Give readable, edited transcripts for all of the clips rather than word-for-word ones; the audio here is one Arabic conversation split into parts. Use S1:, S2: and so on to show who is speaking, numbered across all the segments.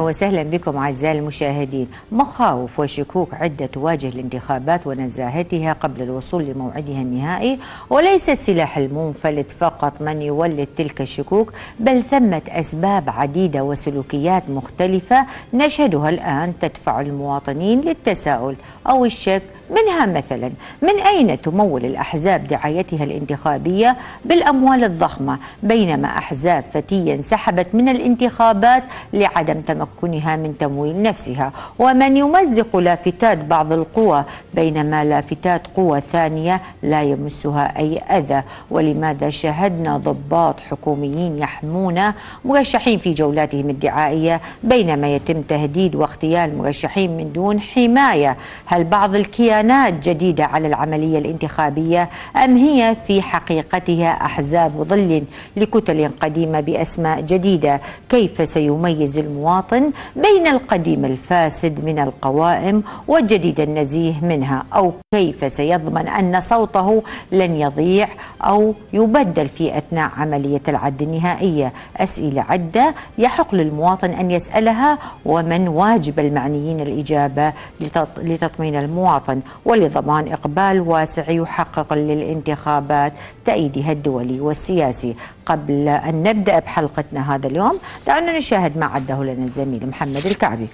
S1: وسهلا بكم أعزائي المشاهدين. مخاوف وشكوك عدة تواجه الانتخابات ونزاهتها قبل الوصول لموعدها النهائي، وليس السلاح المنفلت فقط من يولد تلك الشكوك، بل ثمة أسباب عديدة وسلوكيات مختلفة نشهدها الآن تدفع المواطنين للتساؤل أو الشك. منها مثلا، من أين تمول الأحزاب دعايتها الانتخابية بالأموال الضخمة، بينما أحزاب فتية انسحبت من الانتخابات لعدم تمكنها من تمويل نفسها؟ ومن يمزق لافتات بعض القوى بينما لافتات قوى ثانية لا يمسها أي أذى؟ ولماذا شاهدنا ضباط حكوميين يحمون مرشحين في جولاتهم الدعائية بينما يتم تهديد واغتيال مرشحين من دون حماية؟ هل بعض الكيانات جديدة على العملية الانتخابية أم هي في حقيقتها أحزاب ظل لكتل قديمة بأسماء جديدة؟ كيف سيميز المواطن بين القديم الفاسد من القوائم والجديد النزيه منها؟ أو كيف سيضمن أن صوته لن يضيع أو يبدل في أثناء عملية العد النهائية؟ أسئلة عدة يحق للمواطن أن يسألها، ومن واجب المعنيين الإجابة لتطمين المواطن ولضمان إقبال واسع يحقق للانتخابات تأييدها الدولي والسياسي. قبل أن نبدأ بحلقتنا هذا اليوم، دعونا نشاهد ما عده لنا الزميل محمد الكعبي.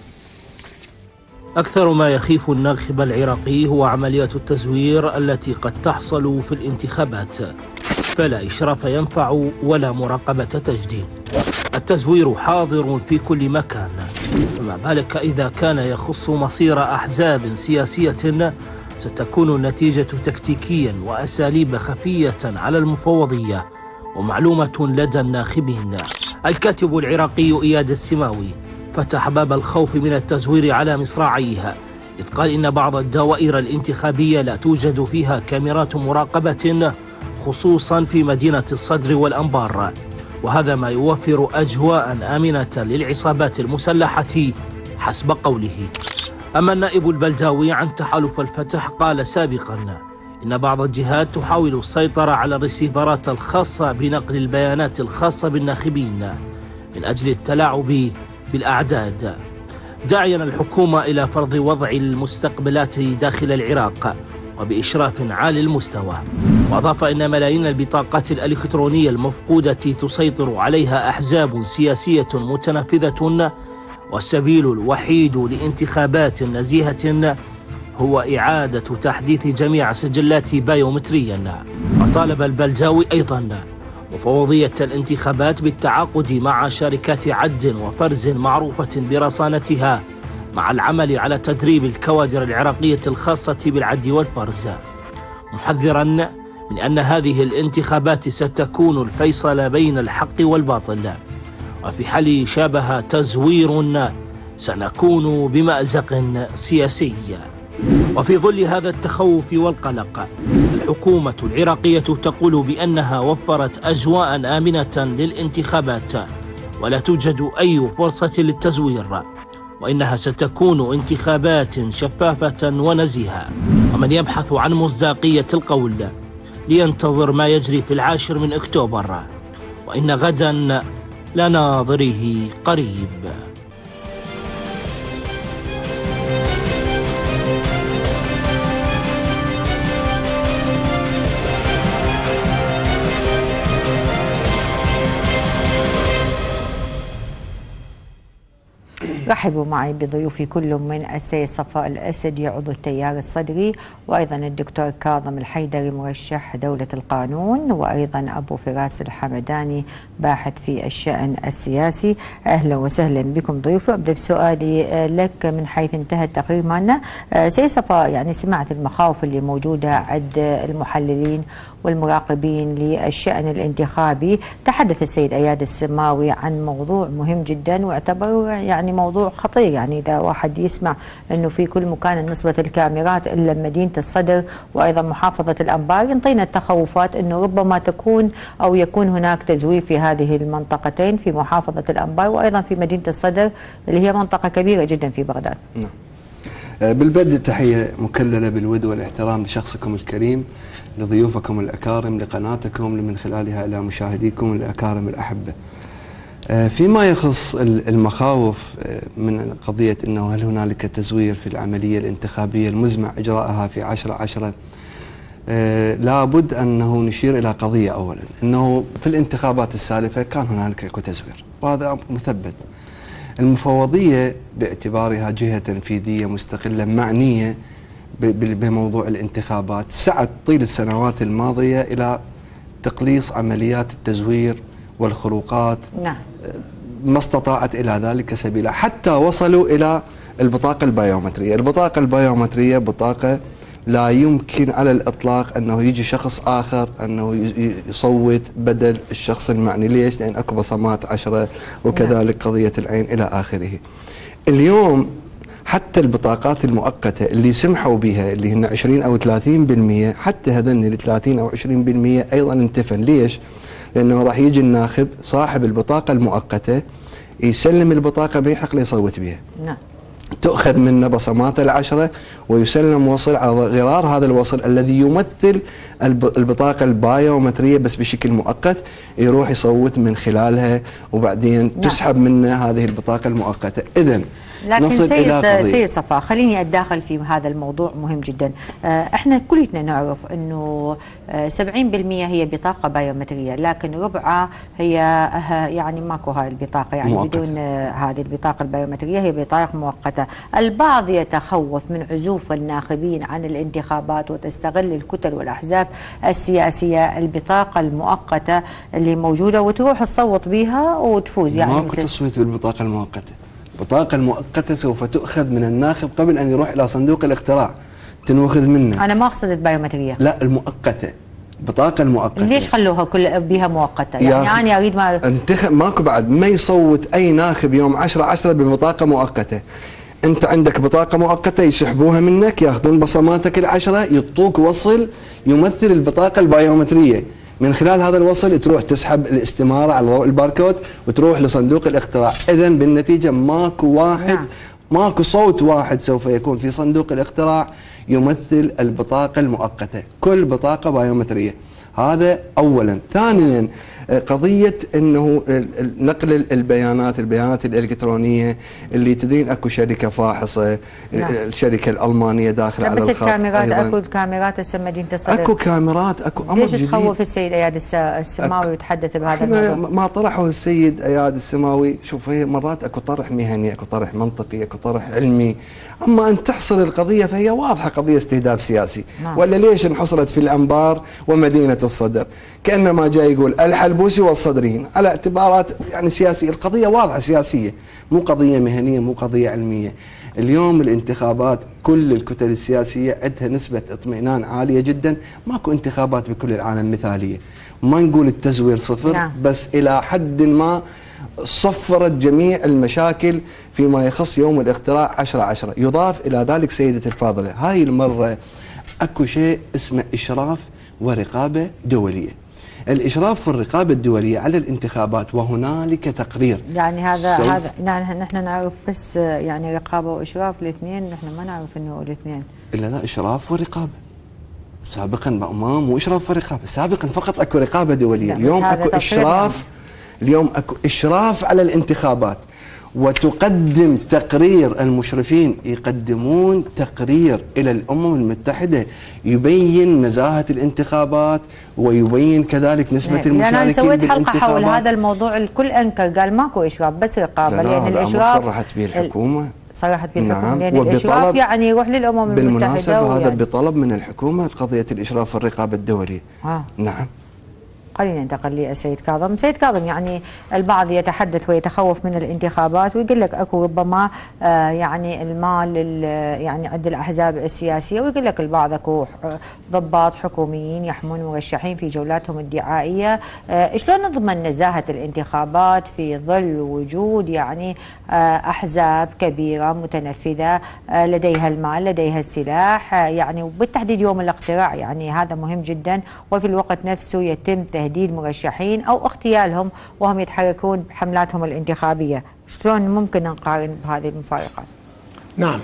S2: أكثر ما يخيف الناخب العراقي هو عملية التزوير التي قد تحصل في الانتخابات، فلا إشراف ينفع ولا مراقبة تجدي. التزوير حاضر في كل مكان، فما بالك إذا كان يخص مصير أحزاب سياسية ستكون النتيجة تكتيكيا وأساليب خفية على المفوضية ومعلومة لدى الناخبين. الكاتب العراقي إياد السماوي فتح باب الخوف من التزوير على مصراعيها، إذ قال إن بعض الدوائر الانتخابية لا توجد فيها كاميرات مراقبة، خصوصا في مدينة الصدر والأنبار، وهذا ما يوفر أجواء آمنة للعصابات المسلحة حسب قوله. أما النائب البلداوي عن تحالف الفتح قال سابقا إن بعض الجهات تحاول السيطرة على الريسيفرات الخاصة بنقل البيانات الخاصة بالناخبين من أجل التلاعب بالأعداد، داعيا الحكومة إلى فرض وضع المستقبلات داخل العراق وبإشراف عالي المستوى. وأضاف إن ملايين البطاقات الإلكترونية المفقودة تسيطر عليها أحزاب سياسية متنفذة، والسبيل الوحيد لانتخابات نزيهة هو إعادة تحديث جميع سجلات بايومتريا. وطالب البلجاوي أيضا مفوضية الانتخابات بالتعاقد مع شركات عد وفرز معروفة برصانتها مع العمل على تدريب الكوادر العراقية الخاصة بالعد والفرز، محذرا من أن هذه الانتخابات ستكون الفيصل بين الحق والباطل، وفي حال شابه تزوير سنكون بمأزق سياسي. وفي ظل هذا التخوف والقلق، الحكومة العراقية تقول بأنها وفرت أجواء آمنة للانتخابات ولا توجد أي فرصة للتزوير، وإنها ستكون انتخابات شفافة ونزيهة. ومن يبحث عن مصداقية القول لينتظر ما يجري في 10 من أكتوبر، وإن غدا لناظره قريب.
S1: رحبوا معي بضيوفي كل من السيد صفاء الأسدي عضو التيار الصدري، وأيضا الدكتور كاظم الحيدري مرشح دولة القانون، وأيضا أبو فراس الحمداني باحث في الشأن السياسي. أهلا وسهلا بكم ضيوفي. أبدأ بسؤالي لك من حيث انتهى التقرير معنا. سيد صفاء، يعني سمعت المخاوف اللي موجودة عند المحللين والمراقبين للشأن الانتخابي. تحدث السيد إياد السماوي عن موضوع مهم جدا واعتبره يعني موضوع خطير. يعني إذا واحد يسمع أنه في كل مكان نسبة الكاميرات إلا مدينة الصدر وأيضا محافظة الأنبار، ينطينا التخوفات أنه ربما تكون أو يكون هناك تزوير في هذه المنطقتين، في محافظة الأنبار وأيضا في مدينة الصدر اللي هي منطقة كبيرة جدا في بغداد.
S3: نعم. بالبدء تحية مكللة بالود والاحترام لشخصكم الكريم، لضيوفكم الأكارم، لقناتكم، من خلالها إلى مشاهديكم الأكارم الأحبة. فيما يخص المخاوف من قضية أنه هل هنالك تزوير في العملية الانتخابية المزمع إجراءها في 10/10، لابد أنه نشير إلى قضية أولا، أنه في الانتخابات السالفة كان هنالك تزوير، وهذا مثبت. المفوضية باعتبارها جهة تنفيذية مستقلة معنية بموضوع الانتخابات سعت طيل السنوات الماضية إلى تقليص عمليات التزوير والخروقات.
S1: نعم.
S3: ما استطاعت إلى ذلك سبيلا، حتى وصلوا إلى البطاقة البيومترية. البطاقة البيومترية بطاقة لا يمكن على الإطلاق أنه يجي شخص آخر أنه يصوت بدل الشخص المعني. ليش؟ لأن أكو بصمات 10 وكذلك قضية العين إلى آخره. اليوم حتى البطاقات المؤقتة اللي سمحوا بها اللي هن 20 أو 30%، حتى هذن ال 30 أو 20% أيضا انتفن. ليش؟ لأنه راح يجي الناخب صاحب البطاقة المؤقتة يسلم البطاقة بيحق ليصوت بها.
S1: نعم.
S3: تؤخذ منه بصمات 10 ويسلم وصل على غرار هذا الوصل الذي يمثل البطاقة البايومترية بس بشكل مؤقت، يروح يصوت من خلالها وبعدين
S1: نعم.
S3: تسحب منه هذه البطاقة المؤقتة. إذن
S1: لكن
S3: نصل إلى
S1: سيد صفا، خليني أتداخل في هذا الموضوع مهم جدا. احنا كلنا نعرف أنه 70% هي بطاقة بايومترية، لكن ربعها هي يعني ماكو هاي البطاقة، يعني مؤقتة. بدون هذه البطاقة البايومترية هي بطاقة مؤقتة. البعض يتخوف من عزوف الناخبين عن الانتخابات وتستغل الكتل والأحزاب السياسية البطاقة المؤقتة اللي موجودة وتروح تصوت بها وتفوز. يعني
S3: ماكو تصويت بالبطاقة المؤقتة. البطاقة المؤقتة سوف تؤخذ من الناخب قبل أن يروح إلى صندوق الاقتراع، تنوخذ منه.
S1: أنا ما أقصد البايومترية،
S3: لا المؤقتة، البطاقة المؤقتة.
S1: ليش خلوها كل بها مؤقتة؟ يعني أنا أريد ما
S3: انتخب ماكو بعد ما يصوت أي ناخب يوم 10/10 ببطاقة مؤقتة. أنت عندك بطاقة مؤقتة يسحبوها منك، ياخذون بصماتك 10، يعطوك وصل يمثل البطاقة البايومترية. من خلال هذا الوصل تروح تسحب الاستمارة على ضوء الباركود وتروح لصندوق الاقتراع. إذن بالنتيجة ماكو واحد، ماكو صوت واحد سوف يكون في صندوق الاقتراع يمثل البطاقة المؤقتة، كل بطاقة بايومترية. هذا أولا. ثانيا قضية أنه نقل البيانات الإلكترونية اللي تدين أكو شركة فاحصة. نعم. الشركة الألمانية داخل على الخط.
S1: بس الكاميرات أكو الكاميرات هسه مدينة الصدر.
S3: أكو كاميرات، أكو أمر
S1: ليش
S3: جديد.
S1: تخوف السيد أياد السماوي وتحدث بهذا الموضوع؟
S3: ما طرحه السيد أياد السماوي، شوف هي مرات أكو طرح مهني، أكو طرح منطقي، أكو طرح علمي. أما أن تحصل القضية فهي واضحة قضية استهداف سياسي. نعم. ولا ليش انحصرت في الأنبار ومدينة الصدر؟ كأنما جاي يقول الحلبوسي والصدريين على اعتبارات يعني سياسية. القضية واضحة سياسية، مو قضية مهنية، مو قضية علمية. اليوم الانتخابات كل الكتل السياسية عندها نسبة اطمئنان عالية جدا. ماكو انتخابات بكل العالم مثالية، ما نقول التزوير صفر. نعم. بس إلى حد ما صفرت جميع المشاكل فيما يخص يوم الاقتراع 10/10. يضاف إلى ذلك سيدتي الفاضلة، هاي المرة أكو شيء اسمه إشراف ورقابة دولية. الإشراف والرقابة الدولية على الانتخابات، وهنالك تقرير.
S1: يعني هذا نحن نعرف بس يعني رقابة وإشراف الاثنين، نحن ما نعرف إنه الاثنين.
S3: لا إشراف ورقابة. سابقا مو إشراف ورقابة، سابقا فقط أكو رقابة دولية. اليوم أكو إشراف يعني. اليوم أكو إشراف على الانتخابات، وتقدم تقرير. المشرفين يقدمون تقرير إلى الأمم المتحدة يبين نزاهة الانتخابات ويبين كذلك نسبة المشاركين
S1: بالانتخابات. أنا سويت حلقة حول هذا الموضوع، الكل أنكر قال ماكو إشراف بس رقابة. لأن الإشراف
S3: صرحت به الحكومة،
S1: صرحت به الحكومة. نعم. لأن الإشراف يعني يروح للأمم المتحدة.
S3: بالمناسبة هذا بطلب من الحكومة قضية الإشراف والرقابة الدولية. نعم.
S1: خلينا ننتقل للسيد كاظم. سيد كاظم، يعني البعض يتحدث ويتخوف من الانتخابات ويقول لك اكو ربما يعني المال يعني عند الاحزاب السياسيه، ويقول لك البعض اكو ضباط حكوميين يحمون مرشحين في جولاتهم الدعائيه. شلون نضمن نزاهه الانتخابات في ظل وجود يعني احزاب كبيره متنفذه لديها المال لديها السلاح، يعني وبالتحديد يوم الاقتراع؟ يعني هذا مهم جدا، وفي الوقت نفسه يتم تهديد مرشحين أو اغتيالهم وهم يتحركون بحملاتهم الانتخابية. شلون ممكن نقارن بهذه المفارقات؟
S4: نعم،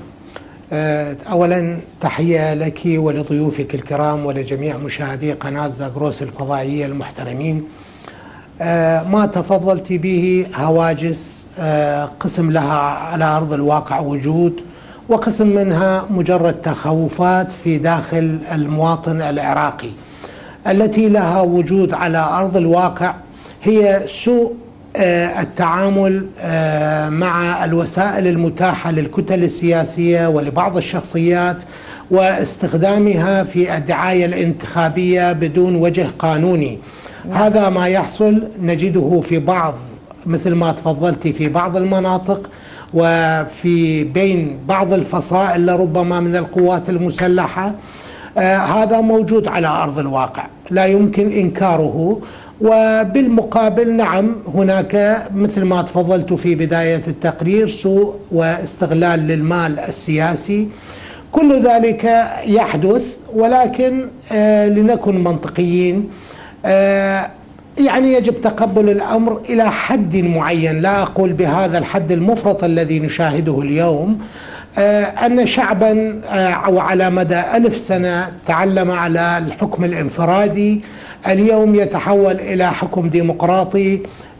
S4: أولا تحية لك ولضيوفك الكرام ولجميع مشاهدي قناة زاغروس الفضائية المحترمين. ما تفضلت به هواجس، قسم لها على أرض الواقع وجود، وقسم منها مجرد تخوفات في داخل المواطن العراقي. التي لها وجود على أرض الواقع هي سوء التعامل مع الوسائل المتاحة للكتل السياسية ولبعض الشخصيات، واستخدامها في الدعاية الانتخابية بدون وجه قانوني. هذا ما يحصل نجده في بعض، مثل ما تفضلتي، في بعض المناطق وفي بين بعض الفصائل لربما من القوات المسلحة. هذا موجود على أرض الواقع لا يمكن إنكاره. وبالمقابل نعم هناك مثل ما تفضلت في بداية التقرير سوء واستغلال للمال السياسي. كل ذلك يحدث، ولكن لنكن منطقيين، يعني يجب تقبل الأمر إلى حد معين، لا أقول بهذا الحد المفرط الذي نشاهده اليوم، أن شعبا وعلى مدى 1000 سنة تعلم على الحكم الانفرادي، اليوم يتحول إلى حكم ديمقراطي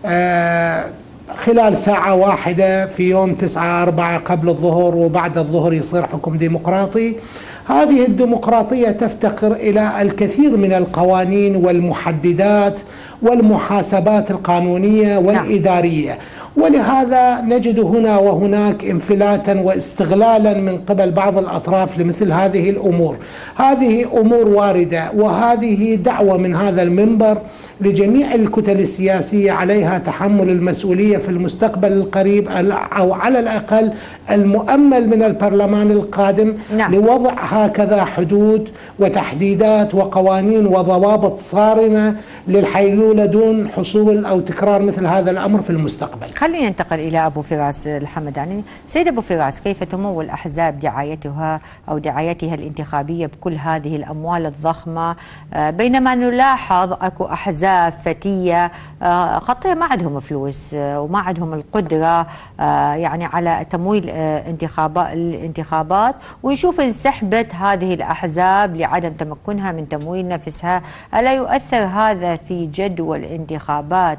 S4: خلال ساعة واحدة في يوم 9/4 قبل الظهر، وبعد الظهر يصير حكم ديمقراطي. هذه الديمقراطية تفتقر إلى الكثير من القوانين والمحددات والمحاسبات القانونية والإدارية، ولهذا نجد هنا وهناك انفلاتا واستغلالا من قبل بعض الأطراف لمثل هذه الأمور. هذه أمور واردة، وهذه دعوة من هذا المنبر لجميع الكتل السياسية عليها تحمل المسؤولية في المستقبل القريب، أو على الأقل المؤمل من البرلمان القادم، لوضع هكذا حدود وتحديدات وقوانين وضوابط صارمة للحيلولة دون حصول أو تكرار مثل هذا الأمر في المستقبل.
S1: خلينا ننتقل إلى أبو فراس الحمداني. سيد أبو فراس، كيف تمول الأحزاب دعايتها أو دعايتها الانتخابية بكل هذه الأموال الضخمة، بينما نلاحظ أكو أحزاب فتية خطية ما عندهم فلوس وما عندهم القدرة يعني على تمويل الانتخابات، ونشوف انسحبت هذه الأحزاب لعدم تمكنها من تمويل نفسها. ألا يؤثر هذا في جدوى الانتخابات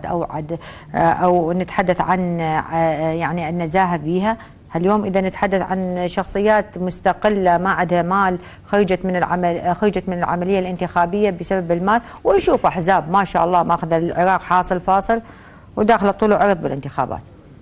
S1: أو نتحدث عن يعني النزاهة بها؟ اليوم إذا نتحدث عن شخصيات مستقلة ما عندها مال، خرجت من العملية الانتخابية بسبب المال، ونشوف أحزاب ما شاء الله ماخذ العراق حاصل فاصل وداخله طول عرض بالانتخابات.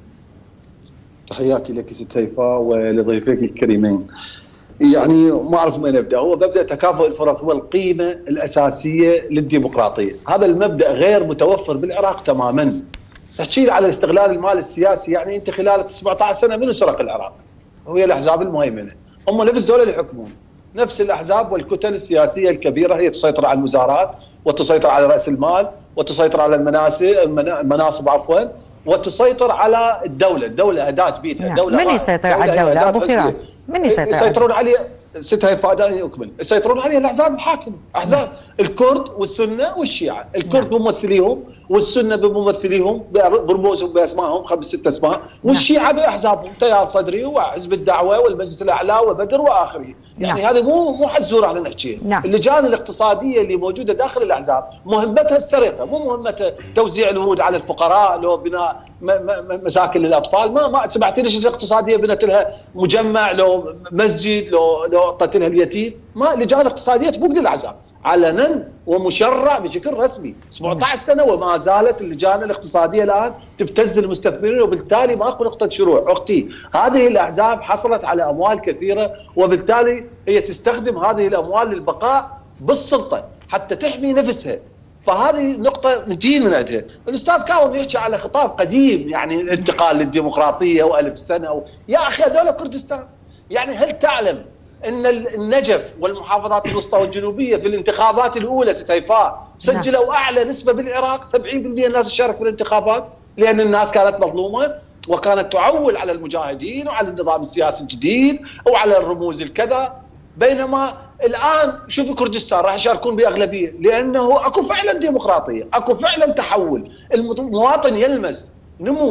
S5: تحياتي لك ست هيفاء ولضيفيك الكريمين. يعني ما أعرف من أبدأ. هو مبدأ تكافؤ الفرص هو القيمة الأساسية للديمقراطية. هذا المبدأ غير متوفر بالعراق تماما. تحكي على استغلال المال السياسي، يعني انت خلال 17 سنه من سرق العراق؟ وهي الاحزاب المهيمنه، هم نفس دول اللي يحكمون، نفس الاحزاب والكتل السياسيه الكبيره هي تسيطر على المزارات وتسيطر على راس المال وتسيطر على المناصب وتسيطر على الدوله، الدوله اداه بيتها.
S1: الدوله من يسيطر على الدوله؟ ابو فراس، من
S5: يسيطرون عليه؟ ست هيفاء دعني اكمل. يسيطرون عليه الاحزاب الحاكمه، احزاب الكرد والسنه والشيعه، الكرد بممثليهم والسنه بممثليهم برموزهم باسمائهم 5 6 اسماء، والشيعه باحزابهم، تيار صدري وحزب الدعوه والمجلس الاعلى وبدر واخره. يعني هذا مو حزوره على نحكي. اللجان الاقتصاديه اللي موجوده داخل الاحزاب مهمتها السرقه، مو مهمتها توزيع الورود على الفقراء، لو بناء مساكن للاطفال. ما سمعتي ليش اقتصاديه بنت لها مجمع، لو مسجد، لو اعطت لها اليتيم. ما لجان اقتصاديه تبوق للاحزاب علنا ومشرع بشكل رسمي 17 سنه، وما زالت اللجان الاقتصاديه الان تبتز المستثمرين، وبالتالي ماكو نقطه شروع. اختي، هذه الاحزاب حصلت على اموال كثيره، وبالتالي هي تستخدم هذه الاموال للبقاء بالسلطه حتى تحمي نفسها. فهذه نقطة ندين من عندها. الأستاذ كاظم يحكي على خطاب قديم، يعني الانتقال للديمقراطية و1000 سنة يا أخي هذول كردستان. يعني هل تعلم أن النجف والمحافظات الوسطى والجنوبية في الانتخابات الأولى ست هيفاء سجلوا أعلى نسبة بالعراق؟ 70% الناس تشارك في الانتخابات، لأن الناس كانت مظلومة وكانت تعول على المجاهدين وعلى النظام السياسي الجديد وعلى الرموز الكذا. بينما الآن شوفوا كردستان راح يشاركون بأغلبية، لأنه أكو فعلا ديمقراطية، أكو فعلا تحول، المواطن يلمس نمو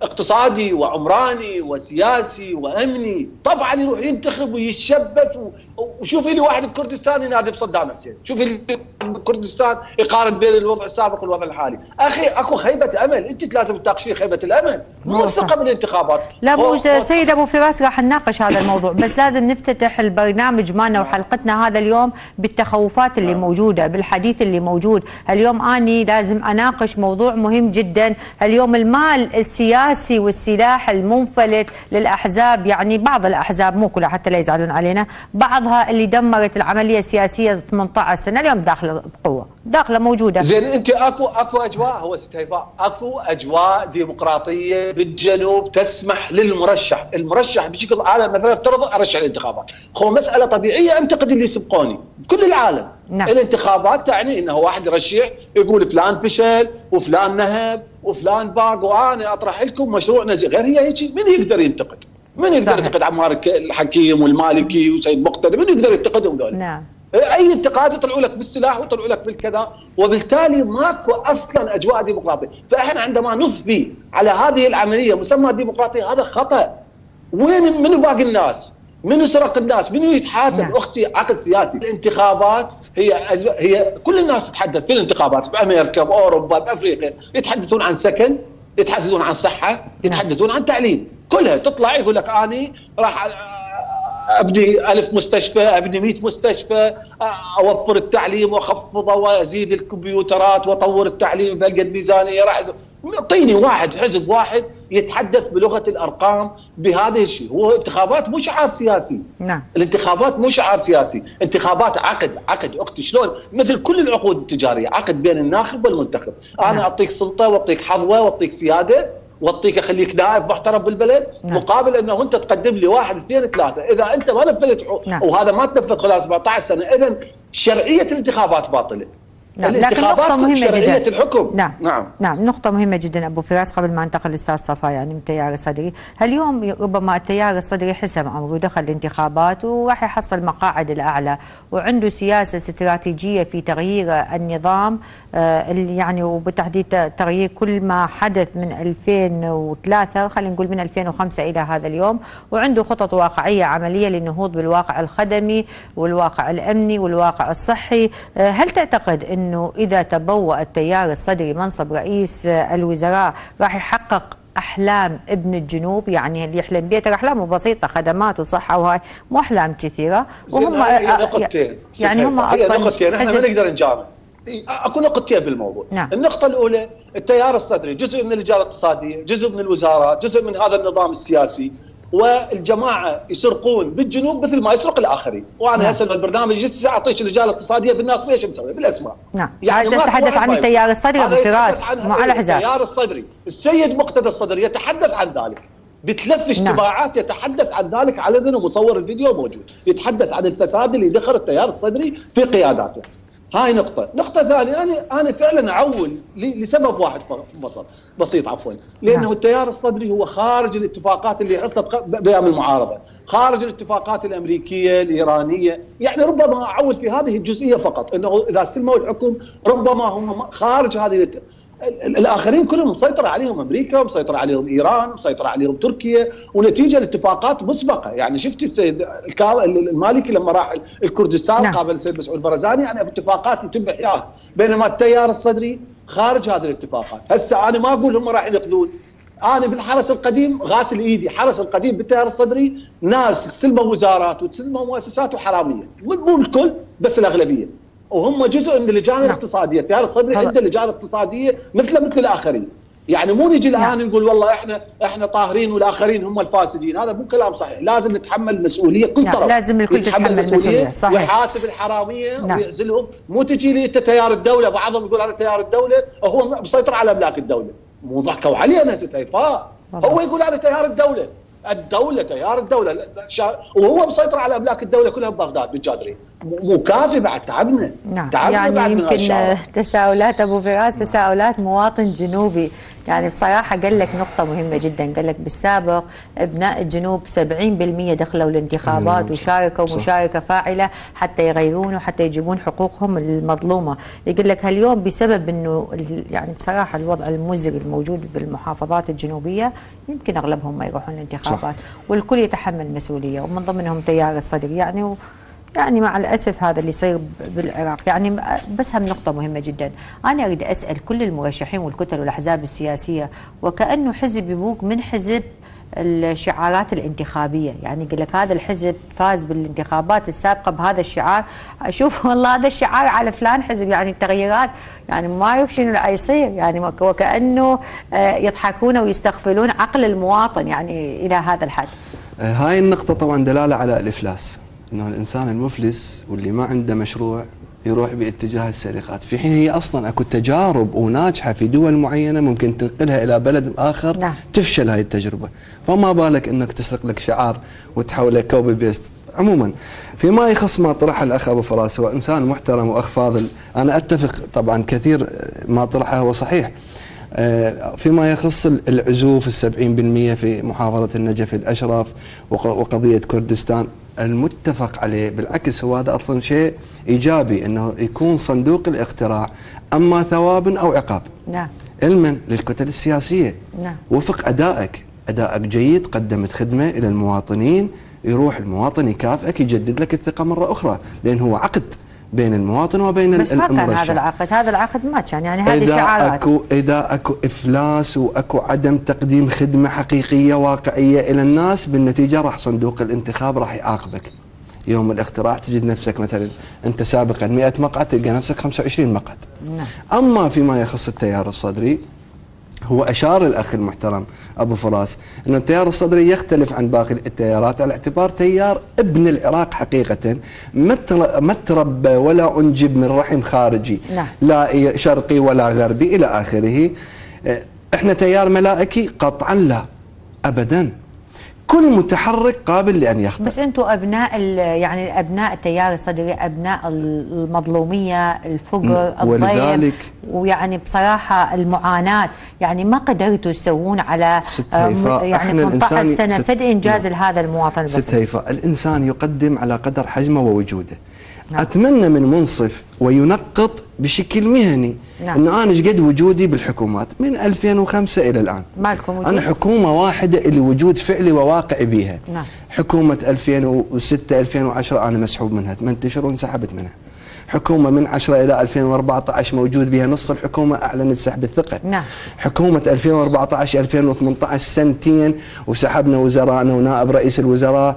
S5: اقتصادي وعمراني وسياسي وامني، طبعا يروح ينتخب ويتشبث. وشوفي لي واحد بكردستان ينادي بصدام حسين، شوفي لي بكردستان يقارن بين الوضع السابق والوضع الحالي. اخي اكو خيبه امل، انت لازم تناقشين خيبه الامل، مو الثقه بالانتخابات.
S1: لا مو سيد ابو فراس راح نناقش هذا الموضوع، بس لازم نفتتح البرنامج مالنا وحلقتنا هذا اليوم بالتخوفات اللي موجوده، بالحديث اللي موجود اليوم. اني لازم اناقش موضوع مهم جدا اليوم، المال السياسي والسلاح المنفلت للاحزاب، يعني بعض الاحزاب مو كلها حتى لا يزعلون علينا، بعضها اللي دمرت العمليه السياسيه 18 سنه اليوم داخله بقوه، داخله موجوده.
S5: زين انت اكو اجواء، هو ست هيفاء اكو اجواء ديمقراطيه بالجنوب تسمح للمرشح، المرشح بشكل انا مثلا افترض ارشح الانتخابات، هو مساله طبيعيه انتقد اللي يسبقوني بكل العالم. نعم. الانتخابات تعني انه واحد يرشح يقول فلان فشل وفلان نهب وفلان باق وانا اطرح لكم مشروع نزيه، غير هي هيك من يقدر ينتقد؟ من يقدر ينتقد عمار الحكيم والمالكي وسيد مقتدى؟ من يقدر ينتقدهم ذول؟ نعم. اي انتقاد يطلعوا لك بالسلاح ويطلعوا لك بالكذا، وبالتالي ماكو اصلا اجواء ديمقراطيه، فاحنا عندما نضفي على هذه العمليه مسمى ديمقراطيه هذا خطا. وين منو باقي الناس؟ منو سرق الناس؟ منو يتحاسب؟ نعم. اختي عقد سياسي، الانتخابات هي كل الناس تتحدث في الانتخابات بامريكا باوروبا بافريقيا، يتحدثون عن سكن، يتحدثون عن صحه، يتحدثون عن تعليم، كلها تطلع يقول لك اني راح ابني 1000 مستشفى، ابني 100 مستشفى، اوفر التعليم واخفضه وازيد الكمبيوترات واطور التعليم بقد ميزانيه راح اعطيني واحد حزب واحد يتحدث بلغه الارقام بهذا الشيء. هو انتخابات مو شعار سياسي. نعم. الانتخابات مو شعار سياسي، انتخابات عقد اختي، شلون؟ مثل كل العقود التجاريه، عقد بين الناخب والمنتخب. انا اعطيك سلطه واعطيك حظوه واعطيك سياده واعطيك اخليك نائب محترم بالبلد. نعم. مقابل انه انت تقدم لي 1 2 3، اذا انت ما نفذت وهذا ما تنفذ خلال 17 سنه، اذا شرعيه الانتخابات باطله.
S1: نعم. لكن نقطة مهمة جدا.
S5: الحكم.
S1: نعم نقطة مهمة جدا أبو فراس قبل ما انتقل للأستاذ صفا، يعني من التيار الصدري، اليوم ربما التيار الصدري حسم أمره ودخل الانتخابات وراح يحصل مقاعد الأعلى وعنده سياسة استراتيجية في تغيير النظام، يعني وبالتحديد تغيير كل ما حدث من 2003 خلينا نقول من 2005 إلى هذا اليوم، وعنده خطط واقعية عملية للنهوض بالواقع الخدمي والواقع الأمني والواقع الصحي. هل تعتقد انه اذا تبوأ التيار الصدري منصب رئيس الوزراء راح يحقق احلام ابن الجنوب؟ يعني اللي يحلم بيه ترى احلامه بسيطه، خدمات وصحه وهاي مو احلام كثيره، وهم
S5: يعني هم اصلا نقطتين احنا ما نقدر نجامل. اكو نقطتين بالموضوع. نعم. النقطه الاولى التيار الصدري جزء من اللجان الاقتصاديه، جزء من الوزارات، جزء من هذا النظام السياسي، والجماعه يسرقون بالجنوب مثل ما يسرق الاخرين. وانا هسه البرنامج جيت اعطيك اللجان الاقتصاديه بالناس ليش مسوي بالاسماء.
S1: نعم. يعني تتحدث عن التيار الصدري ابو فراس مو على حزاب
S5: التيار الصدري. السيد مقتدى الصدري يتحدث عن ذلك بثلاث اجتماعات. نعم. يتحدث عن ذلك علنا ومصور الفيديو موجود، يتحدث عن الفساد اللي دخل التيار الصدري في قياداته. هاي نقطة. نقطة ثانية، أنا فعلا أعول لسبب واحد بسيط عفوا، لأنه التيار الصدري هو خارج الاتفاقات اللي حصلت بأيام المعارضة، خارج الاتفاقات الأمريكية الإيرانية، يعني ربما أعول في هذه الجزئية فقط، أنه إذا استلموا الحكم ربما هم خارج هذه الآخرين كلهم مسيطرة عليهم أمريكا، مسيطرة عليهم إيران، مسيطرة عليهم تركيا، ونتيجة لاتفاقات مسبقة. يعني شفتي السيد المالكي لما راح الكردستان. نعم. قابل السيد مسعود برزاني، يعني اتفاقات يتم إحيائها، بينما التيار الصدري خارج هذه الاتفاقات. هسه أنا ما أقول هم راح ينقذون، أنا بالحرس القديم غاسل إيدي، حرس القديم بالتيار الصدري ناس استلموا وزارات وتسلموا مؤسسات وحرامية، مو الكل بس الأغلبية، وهم جزء من اللجان الاقتصاديه. التيار الصدري عنده لجان اقتصاديه مثل الاخرين، يعني مو نجي الان نقول والله احنا طاهرين والاخرين هم الفاسدين، هذا مو كلام صحيح. لازم نتحمل مسؤوليه كل طرف،
S1: لازم الكل يتحمل مسؤوليه
S5: ويحاسب الحراميه ويعزلهم. مو تجي لي انت تيار الدوله، بعضهم يقول انا تيار الدوله وهو مسيطر على املاك الدوله. مو ضحكوا علينا ست هيفاء، هو يقول انا تيار الدوله تيار الدوله وهو مسيطر على املاك الدوله كلها ببغداد بالجادرين. مو كافي بعد، تعبنا.
S1: نعم.
S5: تعبنا
S1: يعني
S5: بعد
S1: يمكن تساؤلات ابو فراس تساؤلات مواطن جنوبي. يعني بصراحه قال لك نقطه مهمه جدا، قال لك بالسابق ابناء الجنوب 70% دخلوا الانتخابات وشاركوا مشاركه فاعله حتى يغيرون وحتى يجيبون حقوقهم المظلومه. يقول لك هاليوم بسبب انه يعني بصراحه الوضع المزري الموجود بالمحافظات الجنوبيه يمكن اغلبهم ما يروحون الانتخابات، والكل يتحمل مسؤوليه ومن ضمنهم تيار الصدر. يعني مع الأسف هذا اللي يصير بالعراق. يعني بس هم نقطة مهمة جدا، أنا أريد أسأل كل المرشحين والكتل والأحزاب السياسية، وكأنه حزب يبوق من حزب الشعارات الانتخابية. يعني يقول لك هذا الحزب فاز بالانتخابات السابقة بهذا الشعار، أشوف والله هذا الشعار على فلان حزب. يعني التغييرات يعني ما أعرف شنو اللي يصير، يعني وكأنه يضحكون ويستغفلون عقل المواطن يعني إلى هذا الحد.
S3: هاي النقطة طبعا دلالة على الإفلاس، انه الانسان المفلس واللي ما عنده مشروع يروح باتجاه السرقات، في حين هي اصلا اكو تجارب وناجحه في دول معينه ممكن تنقلها الى بلد اخر. نعم. تفشل هاي التجربه، فما بالك انك تسرق لك شعار وتحوله كوبي بيست. عموما فيما يخص ما طرحه الاخ ابو فراس، هو انسان محترم واخ فاضل، انا اتفق طبعا كثير ما طرحه هو صحيح. فيما يخص العزوف 70% في محافظة النجف الأشرف وقضية كردستان المتفق عليه، بالعكس هو هذا أصلا شيء إيجابي، أنه يكون صندوق الاقتراع أما ثواب أو عقاب.
S1: نعم.
S3: علما للكتل السياسية.
S1: نعم.
S3: وفق أدائك جيد، قدمت خدمة إلى المواطنين، يروح المواطن يكافئك، يجدد لك الثقة مرة أخرى، لأن هو عقد بين المواطن وبين المرشح.
S1: بس ما كان هذا العقد ما كان، يعني هذه شعارات.
S3: إذا أكو إفلاس وأكو عدم تقديم خدمة حقيقية واقعية إلى الناس، بالنتيجة راح صندوق الانتخاب راح يعاقبك. يوم الاقتراع تجد نفسك مثلا أنت سابقا 100 مقعد تلقى نفسك 25 مقعد. نعم. أما فيما يخص التيار الصدري، هو أشار الأخ المحترم أبو فراس أن التيار الصدري يختلف عن باقي التيارات على اعتبار تيار ابن العراق حقيقة، ما تربى ولا أنجب من رحم خارجي. نعم. لا شرقي ولا غربي إلى آخره. إحنا تيار ملائكي؟ قطعا لا، أبدا. كل متحرك قابل لأن يخطئ.
S1: بس أنتم أبناء يعني أبناء التيار الصدري، أبناء المظلومية، الفقر، الضيم، ويعني بصراحة المعاناة، يعني ما قدرتوا تسوون على يعني 18 سنة فد إنجاز لهذا المواطن البسيط.
S3: ست هيفاء، الإنسان يقدم على قدر حجمه ووجوده. نعم. أتمنى من منصف وينقط بشكل مهني. نعم. أنه أنا قد وجودي بالحكومات من 2005 إلى الآن.
S1: مالكم وجود؟
S3: أنا حكومة واحدة اللي وجود فعلي وواقعي بيها.
S1: نعم.
S3: حكومة 2006 2010 أنا مسحوب منها 8 أشهر وانسحبت منها. حكومة من 10 إلى 2014 موجود بها نص الحكومة أعلنت سحب الثقة.
S1: نعم.
S3: حكومة 2014 2018 سنتين وسحبنا وزراءنا ونائب رئيس الوزراء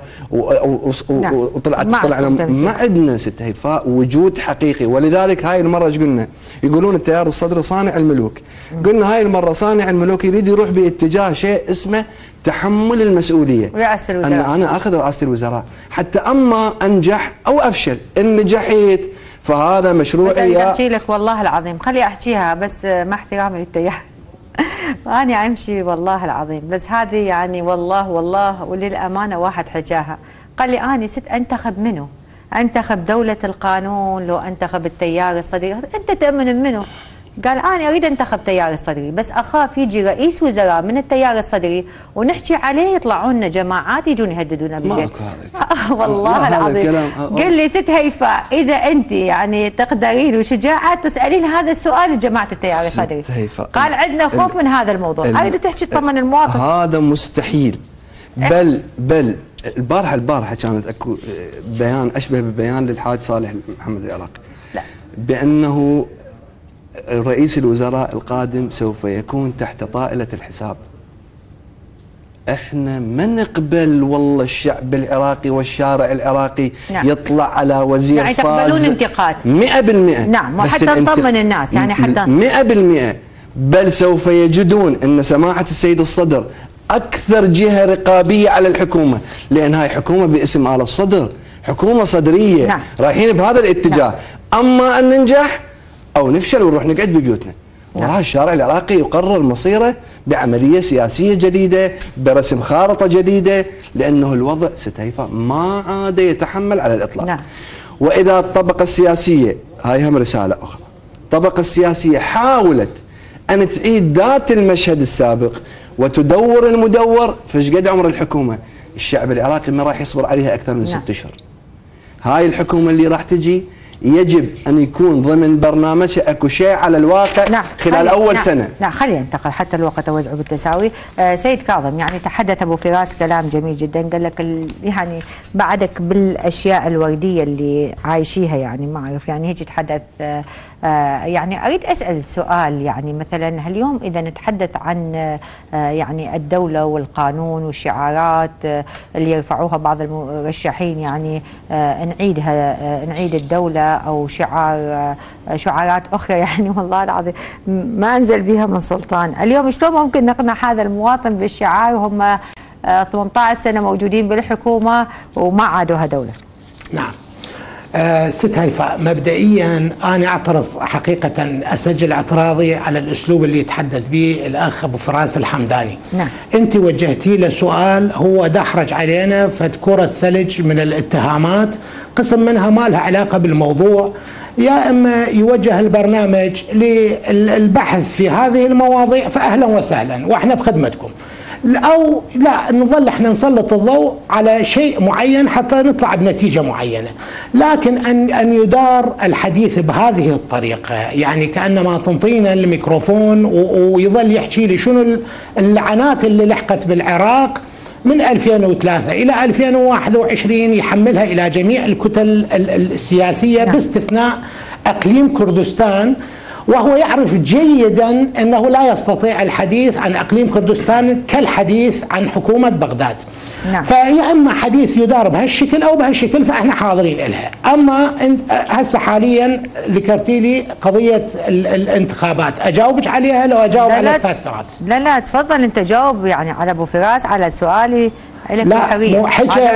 S3: طلعنا ما عندنا ست هيفاء وجود حقيقي. ولذلك هاي المرة ايش قلنا؟ يقولون التيار الصدري صانع الملوك. قلنا هاي المرة صانع الملوك يريد يروح باتجاه شيء اسمه تحمل المسؤولية.
S1: رئاسة الوزراء.
S3: أنا أخذ رئاسة الوزراء حتى أما أنجح أو أفشل. إن نجحت فهذا مشروعي.
S1: بس أحكي لك والله العظيم، خلي أحكيها بس مع احترامي للتيار. أنا أمشي والله العظيم، بس هذه يعني والله وللأمانة واحد حكاها قال لي أنا ست أنتخب منه؟ أنتخب دولة القانون لو أنتخب التيار الصدري؟ أنت تأمن منه؟ قال أنا أريد أنتخب تيار الصدري، بس أخاف يجي رئيس وزراء من التيار الصدري ونحكي عليه يطلعون لنا جماعات يجون يهددونا بالبيت. والله العظيم. قال لي ست هيفاء إذا أنت يعني تقدرين وشجاعة تسألين هذا السؤال لجماعة التيار الصدري. قال عندنا خوف من هذا الموضوع. أريد تحكي تطمن المواطن.
S3: هذا مستحيل. بل البارحة كانت اكو بيان اشبه ببيان للحاج صالح محمد العراقي. لا. بأنه رئيس الوزراء القادم سوف يكون تحت طائلة الحساب. احنا ما نقبل والله الشعب العراقي والشارع العراقي. نعم. يطلع على وزير
S1: يعني تقبلون انتقاد
S3: 100%.
S1: نعم، وحتى نطمن الناس يعني حتى
S3: 100%. بل سوف يجدون ان سماحة السيد الصدر اكثر جهة رقابية على الحكومة، لان هاي حكومة باسم آل الصدر، حكومة صدرية. نعم. رايحين بهذا الاتجاه. نعم. اما ان ننجح او نفشل ونروح نقعد ببيوتنا. وراها الشارع العراقي يقرر مصيره بعملية سياسية جديدة، برسم خارطة جديدة، لأنه الوضع ست هيفاء ما عاد يتحمل على الإطلاق. نعم. وإذا الطبقة السياسية، هاي هم رسالة أخرى، الطبقة السياسية حاولت أن تعيد ذات المشهد السابق وتدور المدور، فايش قد عمر الحكومة؟ الشعب العراقي ما راح يصبر عليها أكثر من 6 أشهر. هاي الحكومة اللي راح تجي يجب أن يكون ضمن برنامجها أكو شيء على الواقع خلال أول سنة.
S1: خلينا ننتقل حتى الوقت أوزعه بالتساوي. سيد كاظم، يعني تحدث أبو فراس كلام جميل جدا، قال لك يعني بعدك بالأشياء الوردية اللي عايشيها، يعني ما أعرف يعني هيك تحدث. يعني أريد أسأل سؤال، يعني مثلا اليوم إذا نتحدث عن يعني الدولة والقانون والشعارات اللي يرفعوها بعض المرشحين، يعني نعيد الدولة أو شعارات أخرى، يعني والله العظيم ما أنزل بها من سلطان. اليوم شلون ممكن نقنع هذا المواطن بالشعار وهم 18 سنة موجودين بالحكومة وما عادوها دولة؟
S4: نعم. ست هيفاء، مبدئيا أنا أعترض حقيقة، أسجل اعتراضي على الأسلوب اللي يتحدث به الأخ أبو فراس الحمداني.
S1: نعم.
S4: أنت وجهتي له سؤال هو دحرج علينا كرة ثلج من الاتهامات، قسم منها ما لها علاقة بالموضوع، يا إما يوجه البرنامج للبحث في هذه المواضيع فأهلا وسهلا وإحنا بخدمتكم، أو لا نظل احنا نسلط الضوء على شيء معين حتى نطلع بنتيجة معينة. لكن أن يدار الحديث بهذه الطريقة، يعني كأنما تنطينا الميكروفون ويظل يحكي لي شنو اللعنات اللي لحقت بالعراق من 2003 إلى 2021، يحملها إلى جميع الكتل السياسية باستثناء أقليم كردستان، وهو يعرف جيدا أنه لا يستطيع الحديث عن أقليم كردستان كالحديث عن حكومة بغداد.
S1: نعم.
S4: فيا إما حديث يدار بهالشكل أو بهالشكل فإحنا حاضرين لها. أما هسه حاليا ذكرتي لي قضية الانتخابات، أجاوبك عليها لو أجاوب على 3 فراس؟
S1: لا تفضل أنت جاوب يعني على أبو فراس على سؤالي.
S4: لا مو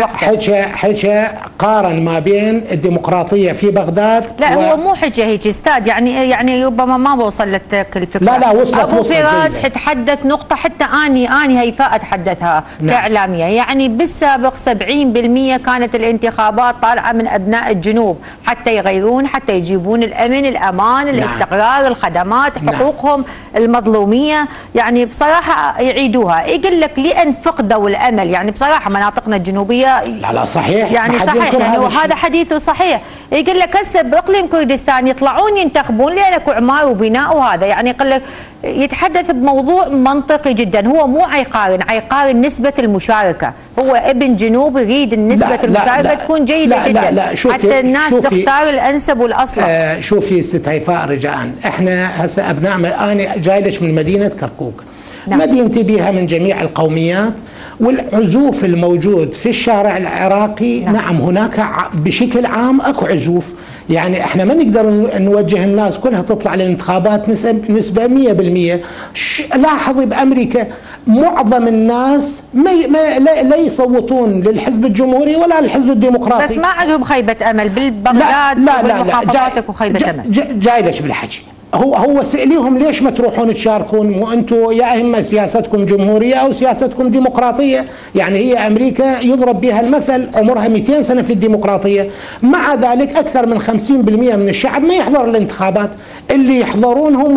S4: حكى قارن ما بين الديمقراطية في بغداد.
S1: لا هو مو حكى هيك استاذ، يعني ربما ما وصلت الفكرة.
S4: لا وصلت.
S1: أبو فراس تحدث نقطة حتى أني هيفاء أتحدثها كإعلامية، يعني بالسابق 70% كانت الانتخابات طالعة من أبناء الجنوب حتى يغيرون، حتى يجيبون الأمن، الأمان، الاستقرار، الخدمات، حقوقهم المظلومية، يعني بصراحة يعيدوها. يقول لك لأن فقدوا الأمل، يعني بصراحة مناطقنا الجنوبية
S4: لا صحيح،
S1: يعني صحيح، يعني وهذا حديثه صحيح. يقول لك هسه باقليم كردستان يطلعون ينتخبون لأنكو عمار وبناء، وهذا يعني يقول لك يتحدث بموضوع منطقي جدا. هو مو عيقارن نسبة المشاركة، هو ابن جنوب يريد النسبة المشاركة تكون جيدة جدا حتى الناس تختار الأنسب والأصلح.
S4: شوفي ست هيفاء رجاء، احنا هسه أبناء، أنا جاي لك من مدينة كركوك. نعم. مدينتي بها من جميع القوميات، والعزوف الموجود في الشارع العراقي نعم هناك بشكل عام اكو عزوف، يعني احنا ما نقدر نوجه الناس كلها تطلع للانتخابات نسبة 100%. لاحظي بأمريكا معظم الناس لا يصوتون للحزب الجمهوري ولا للحزب الديمقراطي،
S1: بس ما عندهم خيبة أمل بالبغداد والمحافظات وخيبة أمل.
S4: جاي لك بالحكي، هو سأليهم ليش ما تروحون تشاركون، وانتم يا اما سياستكم جمهوريه او سياستكم ديمقراطيه. يعني هي امريكا يضرب بها المثل، عمرها 200 سنه في الديمقراطيه، مع ذلك اكثر من 50% من الشعب ما يحضر الانتخابات. اللي يحضرون هم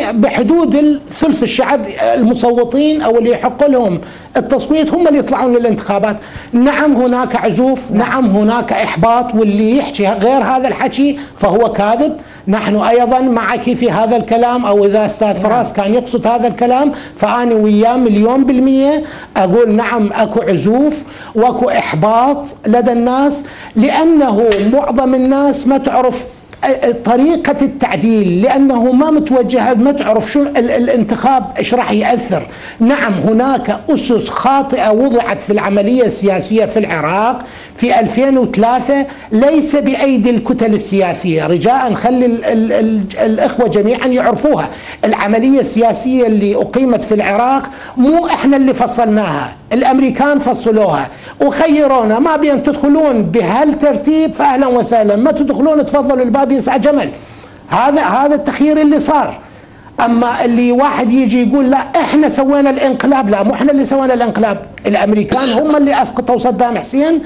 S4: بحدود ثلث الشعب، المصوتين او اللي يحق لهم التصويت هم اللي يطلعون للانتخابات. نعم هناك عزوف، نعم هناك احباط، واللي يحكي غير هذا الحكي فهو كاذب. نحن ايضا معك في هذا الكلام، او اذا استاذ فراس كان يقصد هذا الكلام فاني وياه 100% اقول نعم اكو عزوف واكو احباط لدى الناس، لانه معظم الناس ما تعرف طريقة التعديل، لأنه ما متوجه، ما تعرف شو الانتخاب ايش راح يأثر. نعم هناك أسس خاطئة وضعت في العملية السياسية في العراق في 2003 ليس بأيدي الكتل السياسية. رجاء خلي الإخوة جميعا يعرفوها. العملية السياسية اللي أقيمت في العراق مو إحنا اللي فصلناها، الأمريكان فصلوها وخيرونا، ما بين تدخلون بهالترتيب فأهلا وسهلا، ما تدخلون تفضلوا الباب يسع جمل. هذا التخيير اللي صار. أما اللي واحد يجي يقول لا إحنا سوينا الانقلاب، لا مو إحنا اللي سوينا الانقلاب، الأمريكان هم اللي أسقطوا صدام حسين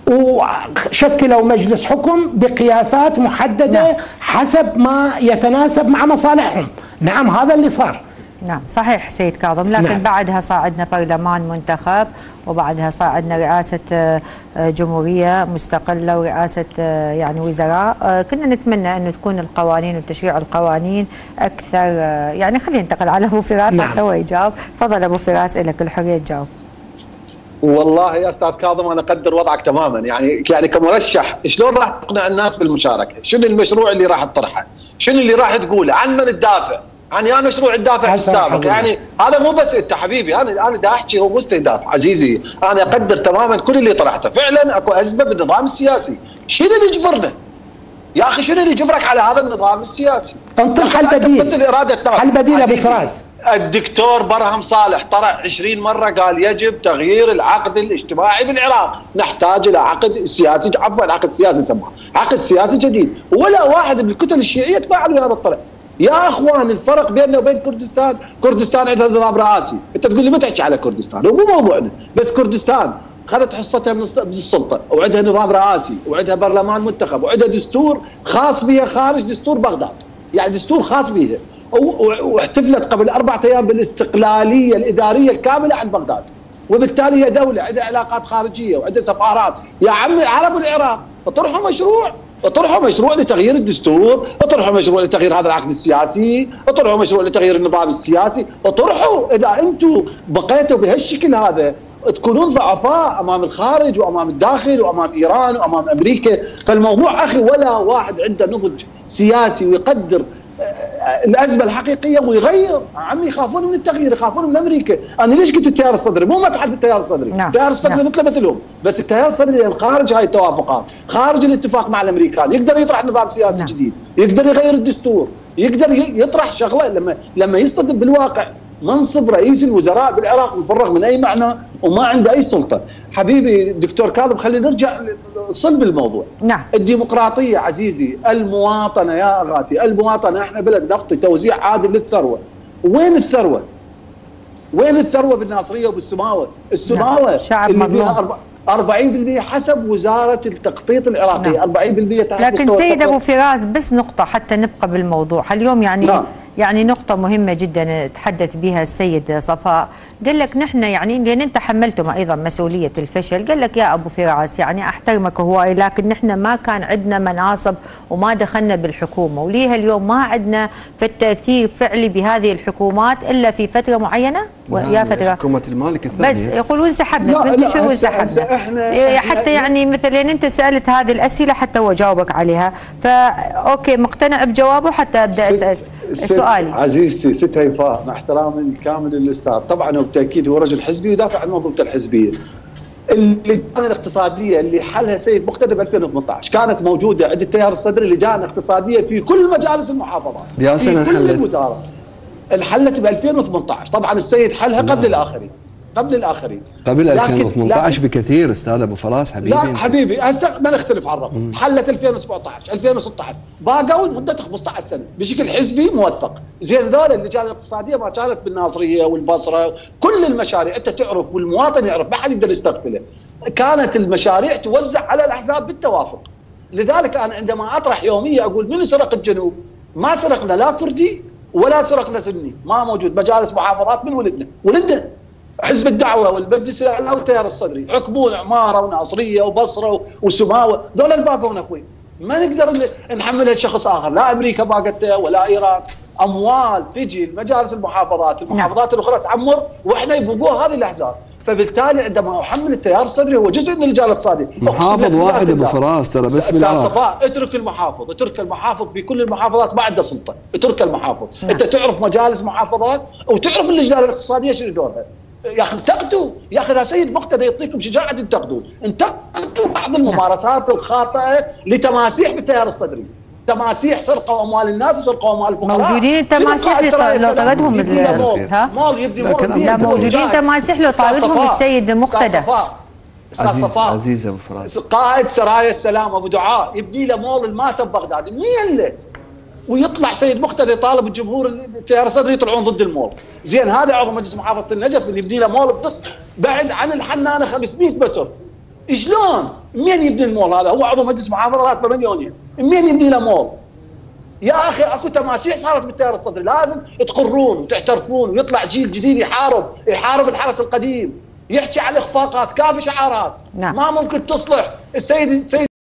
S4: وشكلوا مجلس حكم بقياسات محددة
S1: نعم.
S4: حسب ما يتناسب مع مصالحهم. نعم هذا اللي صار.
S1: نعم صحيح سيد كاظم، لكن
S4: نعم.
S1: بعدها صعدنا برلمان منتخب، وبعدها صعدنا رئاسة جمهورية مستقلة ورئاسة يعني وزراء. كنا نتمنى أنه تكون القوانين وتشريع القوانين أكثر يعني. خلينا ننتقل على أبو فراس
S4: نعم.
S1: حتى هو يجاوب. تفضل أبو فراس، لك الحرية تجاوب.
S5: والله يا استاذ كاظم انا اقدر وضعك تماما، يعني كمرشح شلون راح تقنع الناس بالمشاركه؟ شنو المشروع اللي راح تطرحه؟ شنو اللي راح تقوله؟ عن من تدافع؟ عن يا مشروع تدافع السابق؟ يعني هذا مو بس انت حبيبي، انا دا احكي هو مستهدف عزيزي، انا اقدر تماما كل اللي طرحته. فعلا اكو ازمه بالنظام السياسي، شنو اللي يجبرنا؟ يا اخي شنو اللي يجبرك على هذا النظام السياسي؟
S4: انطر حل بديل.
S5: بس الاراده
S4: حل بديل ابو فراس.
S5: الدكتور برهم صالح طلع 20 مرة قال يجب تغيير العقد الاجتماعي بالعراق، نحتاج إلى عقد سياسي، عفوا عقد سياسي سماه، عقد سياسي جديد، ولا واحد من الكتل الشيعية تفاعل بهذا الطرح. يا اخوان الفرق بيننا وبين كردستان عندها نظام رئاسي، انت تقول لي ما تحكي على كردستان، هو مو موضوعنا، بس كردستان خذت حصتها من السلطة وعندها نظام رئاسي وعندها برلمان منتخب وعندها دستور خاص بها خارج دستور بغداد، يعني دستور خاص بها، واحتفلت قبل 4 أيام بالاستقلالية الإدارية الكاملة عن بغداد، وبالتالي هي دولة عندها علاقات خارجية وعندها سفارات. يا عمي عرب العراق اطرحوا مشروع لتغيير الدستور، اطرحوا مشروع لتغيير هذا العقد السياسي، اطرحوا مشروع لتغيير النظام السياسي، اطرحوا. اذا انتم بقيتوا بهالشكل هذا تكونون ضعفاء امام الخارج وامام الداخل وامام ايران وامام امريكا. فالموضوع اخي ولا واحد عنده نضج سياسي ويقدر الازمه الحقيقيه ويغير. عمي يخافون من التغيير، يخافون من امريكا. انا ليش قلت التيار الصدري؟ مو مدحت بالتيار الصدري، التيار الصدري مثلهم، بس التيار الصدري خارج هاي التوافقات، خارج الاتفاق مع الامريكان، يقدر يطرح نظام سياسي جديد، يقدر يغير الدستور، يقدر يطرح شغله لما يصطدم بالواقع. منصب رئيس الوزراء بالعراق مفرغ من اي معنى وما عنده اي سلطه. حبيبي دكتور كاظم خلينا نرجع صلب الموضوع.
S1: نعم.
S5: الديمقراطيه عزيزي، المواطنه يا اغاتي، المواطنه، احنا بلد نفطي، توزيع عادل للثروه. وين الثروه؟ وين الثروه بالناصريه وبالسماوه؟ السماوه
S1: شعب
S5: اللي
S1: مظلوم.
S5: فيها 40% حسب وزاره التقطيط العراقيه، 40% تحت
S1: لكن سيد ابو فراس بس نقطه حتى نبقى بالموضوع اليوم، يعني نقطة مهمة جدا تحدث بها السيد صفاء. قال لك نحن يعني لأن أنت حملتم أيضا مسؤولية الفشل، قال لك يا أبو فراس يعني أحترمك هواي، لكن نحن ما كان عندنا مناصب وما دخلنا بالحكومة، وليها اليوم ما عندنا في التأثير فعلي بهذه الحكومات إلا في فترة معينة. يا فترة
S3: حكومة المالك الثانية
S1: بس يقولون انسحبنا. شو انسحبنا؟ حتى يعني مثلا انت سالت هذه الاسئله حتى هو جاوبك عليها، فاوكي مقتنع بجوابه حتى ابدا اسال سؤالي.
S5: عزيزتي ست هيفاء مع احترامي الكامل للاستاذ، طبعا وبالتاكيد هو رجل حزبي ويدافع عن منظومه الحزبيه. اللجان الاقتصاديه اللي حلها سيد مقتدى ب 2018 كانت موجوده عند التيار الصدري، لجان اقتصاديه في كل مجالس المحافظات، في كل الوزارات. انحلت ب 2018، طبعا السيد حلها قبل الاخرين.
S3: قبل 2018 بكثير استاذ ابو فراس حبيبي.
S5: لا حبيبي هسه ما نختلف على الرقم. حلت 2017 2016 باقوا مده 15 سنه بشكل حزبي موثق. زين ذول اللجان الاقتصاديه ما كانت بالناصريه والبصره، كل المشاريع انت تعرف والمواطن يعرف، ما حد يقدر يستغفله. كانت المشاريع توزع على الاحزاب بالتوافق. لذلك انا عندما اطرح يوميه اقول من سرق الجنوب؟ ما سرقنا لا كردي ولا سرقنا سني، ما موجود مجالس محافظات من ولدنا حزب الدعوه والمجلس الاعلى والتيار الصدري، عقبون عماره وناصريه وبصره وسماوه، ذول الباقون اخوي ما نقدر نحملها لشخص اخر، لا امريكا باقتها ولا ايران. اموال تجي لمجالس المحافظات الاخرى تعمر واحنا يبقوها هذه الاحزاب. فبالتالي عندما احمل التيار الصدري هو جزء من اللجان الاقتصاديه.
S3: محافظ واحد ابو فراس ترى بس
S5: بالعراق. صفاء اترك المحافظ في كل المحافظات ما عنده سلطه، اترك المحافظ. انت تعرف مجالس محافظات وتعرف اللجان الاقتصاديه شنو دورها. يا اخي انتقدوا، يا اخي سيد مقتدى يعطيكم شجاعه تنتقدون، انتقدوا بعض الممارسات الخاطئه لتماسيح بالتيار الصدري، تماسيح سرقوا اموال الناس وسرقوا اموال الفقراء.
S1: موجودين التماسيح لو طردهم
S5: مول يبني مول.
S1: لا موجودين تماسيح لو طردهم السيد مقتدى.
S5: استاذ صفاء
S3: عزيز ابو فراس
S5: قائد سرايا السلام ابو دعاء يبني له مول الماسه ببغداد، مين له؟ ويطلع سيد مقتدى يطالب الجمهور التيار الصدري يطلعون ضد المول. زين هذا عضو مجلس محافظه النجف اللي يبني له مول بنص بعد عن الحنانه 500 متر. منين يبني المول هذا؟ هو عضو مجلس محافظه راتبه مليونين، منين يبني له مول؟ يا اخي اكو تماسيح صارت بالتيار الصدري، لازم تقرون وتعترفون ويطلع جيل جديد يحارب الحرس القديم، يحكي على الاخفاقات، كافي شعارات.
S1: نعم.
S5: ما ممكن تصلح السيد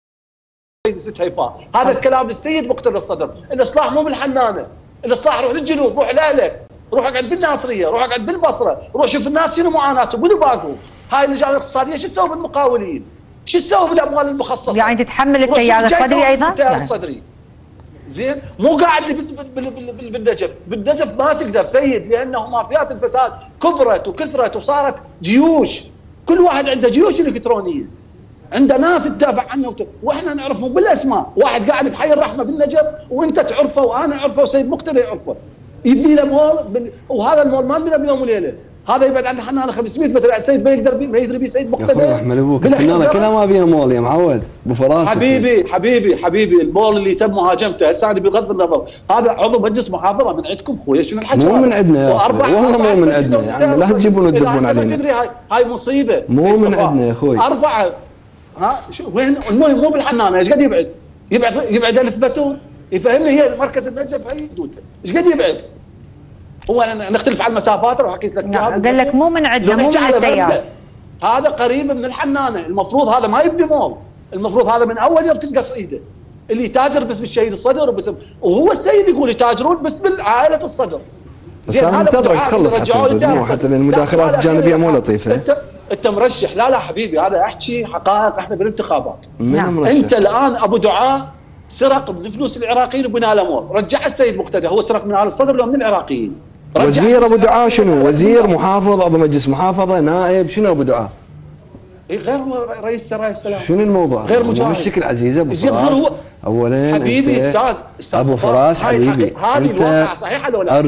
S5: ست هيفاء، هذا الكلام للسيد مقتدى الصدر. الاصلاح مو بالحنانه، الاصلاح روح للجنوب، روح لاهلك، روح اقعد بالناصريه، روح اقعد بالبصره، روح شوف الناس شنو معاناتهم وين باقوا. هاي اللجان الاقتصاديه شو تسوي بالمقاولين؟ شو تسوي بالاموال المخصصه؟
S1: يعني تتحمل التيار الصدري ايضا؟
S5: التيار الصدري زين، مو قاعد بالنجف، بالنجف ما تقدر سيد، لانه مافيات الفساد كبرت وكثرت وصارت جيوش، كل واحد عنده جيوش الكترونيه، عنده ناس تدافع عنه واحنا نعرفهم بالاسماء، واحد قاعد بحي الرحمه بالنجف وانت تعرفه وانا اعرفه وسيد مقتدى يعرفه، يبني له مول وهذا المول ما بنى بيوم وليله، هذا يبعد عن الحنانه 500 متر، السيد ما يقدر ما يدري بيه سيد مقتدى.
S6: يا اخوي رحمه ابوك الحنانه كلها ما بيها مول يا معود ابو فراس.
S5: حبيبي المول اللي تم مهاجمته هسه انا بغض النظر، هذا عضو مجلس محافظه من عندكم خويا، شنو الحكي؟
S6: مو من عندنا يا اخوي والله مو من عندنا، يعني لا تجيبون وتدبون علينا.
S5: تدري هاي مصيبه،
S6: مو من عندنا يا اخوي.
S5: 4 وين المهم مو بالحنانه، ايش قد يبعد 1000 متر، يفهمني هي مركز النجف هي حدودها، ايش قد يبعد؟ هو أنا نختلف على المسافات، راح احكي لك
S1: قال لك مو من عندنا، مو من التيار.
S5: هذا قريب من الحنانه، المفروض هذا ما يبني مول، المفروض هذا من اول يوم تنقص ايده، اللي يتاجر باسم الشهيد الصدر وهو السيد يقول يتاجرون باسم عائله الصدر.
S3: بس انا منتظرك تخلص حتى المداخلات الجانبيه مو لطيفه.
S5: انت مرشح. لا حبيبي، هذا احكي حقائق، احنا بالانتخابات.
S1: نعم.
S5: انت الان ابو دعاء سرق من فلوس العراقيين وبنى له مول، رجع السيد مقتدى، هو سرق من آل الصدر ولا من العراقيين؟
S3: وزير ابو دعاء شنو؟ وزير، محافظ، عضو مجلس محافظه، نائب، شنو ابو دعاء؟
S5: غير رئيس سرايا السلام.
S3: شنو الموضوع؟
S5: غير مجاهد.
S3: بشكل عزيز ابو فراس. اولا
S5: حبيبي استاذ
S3: ابو فراس حبيبي
S5: انت صحيحه ولا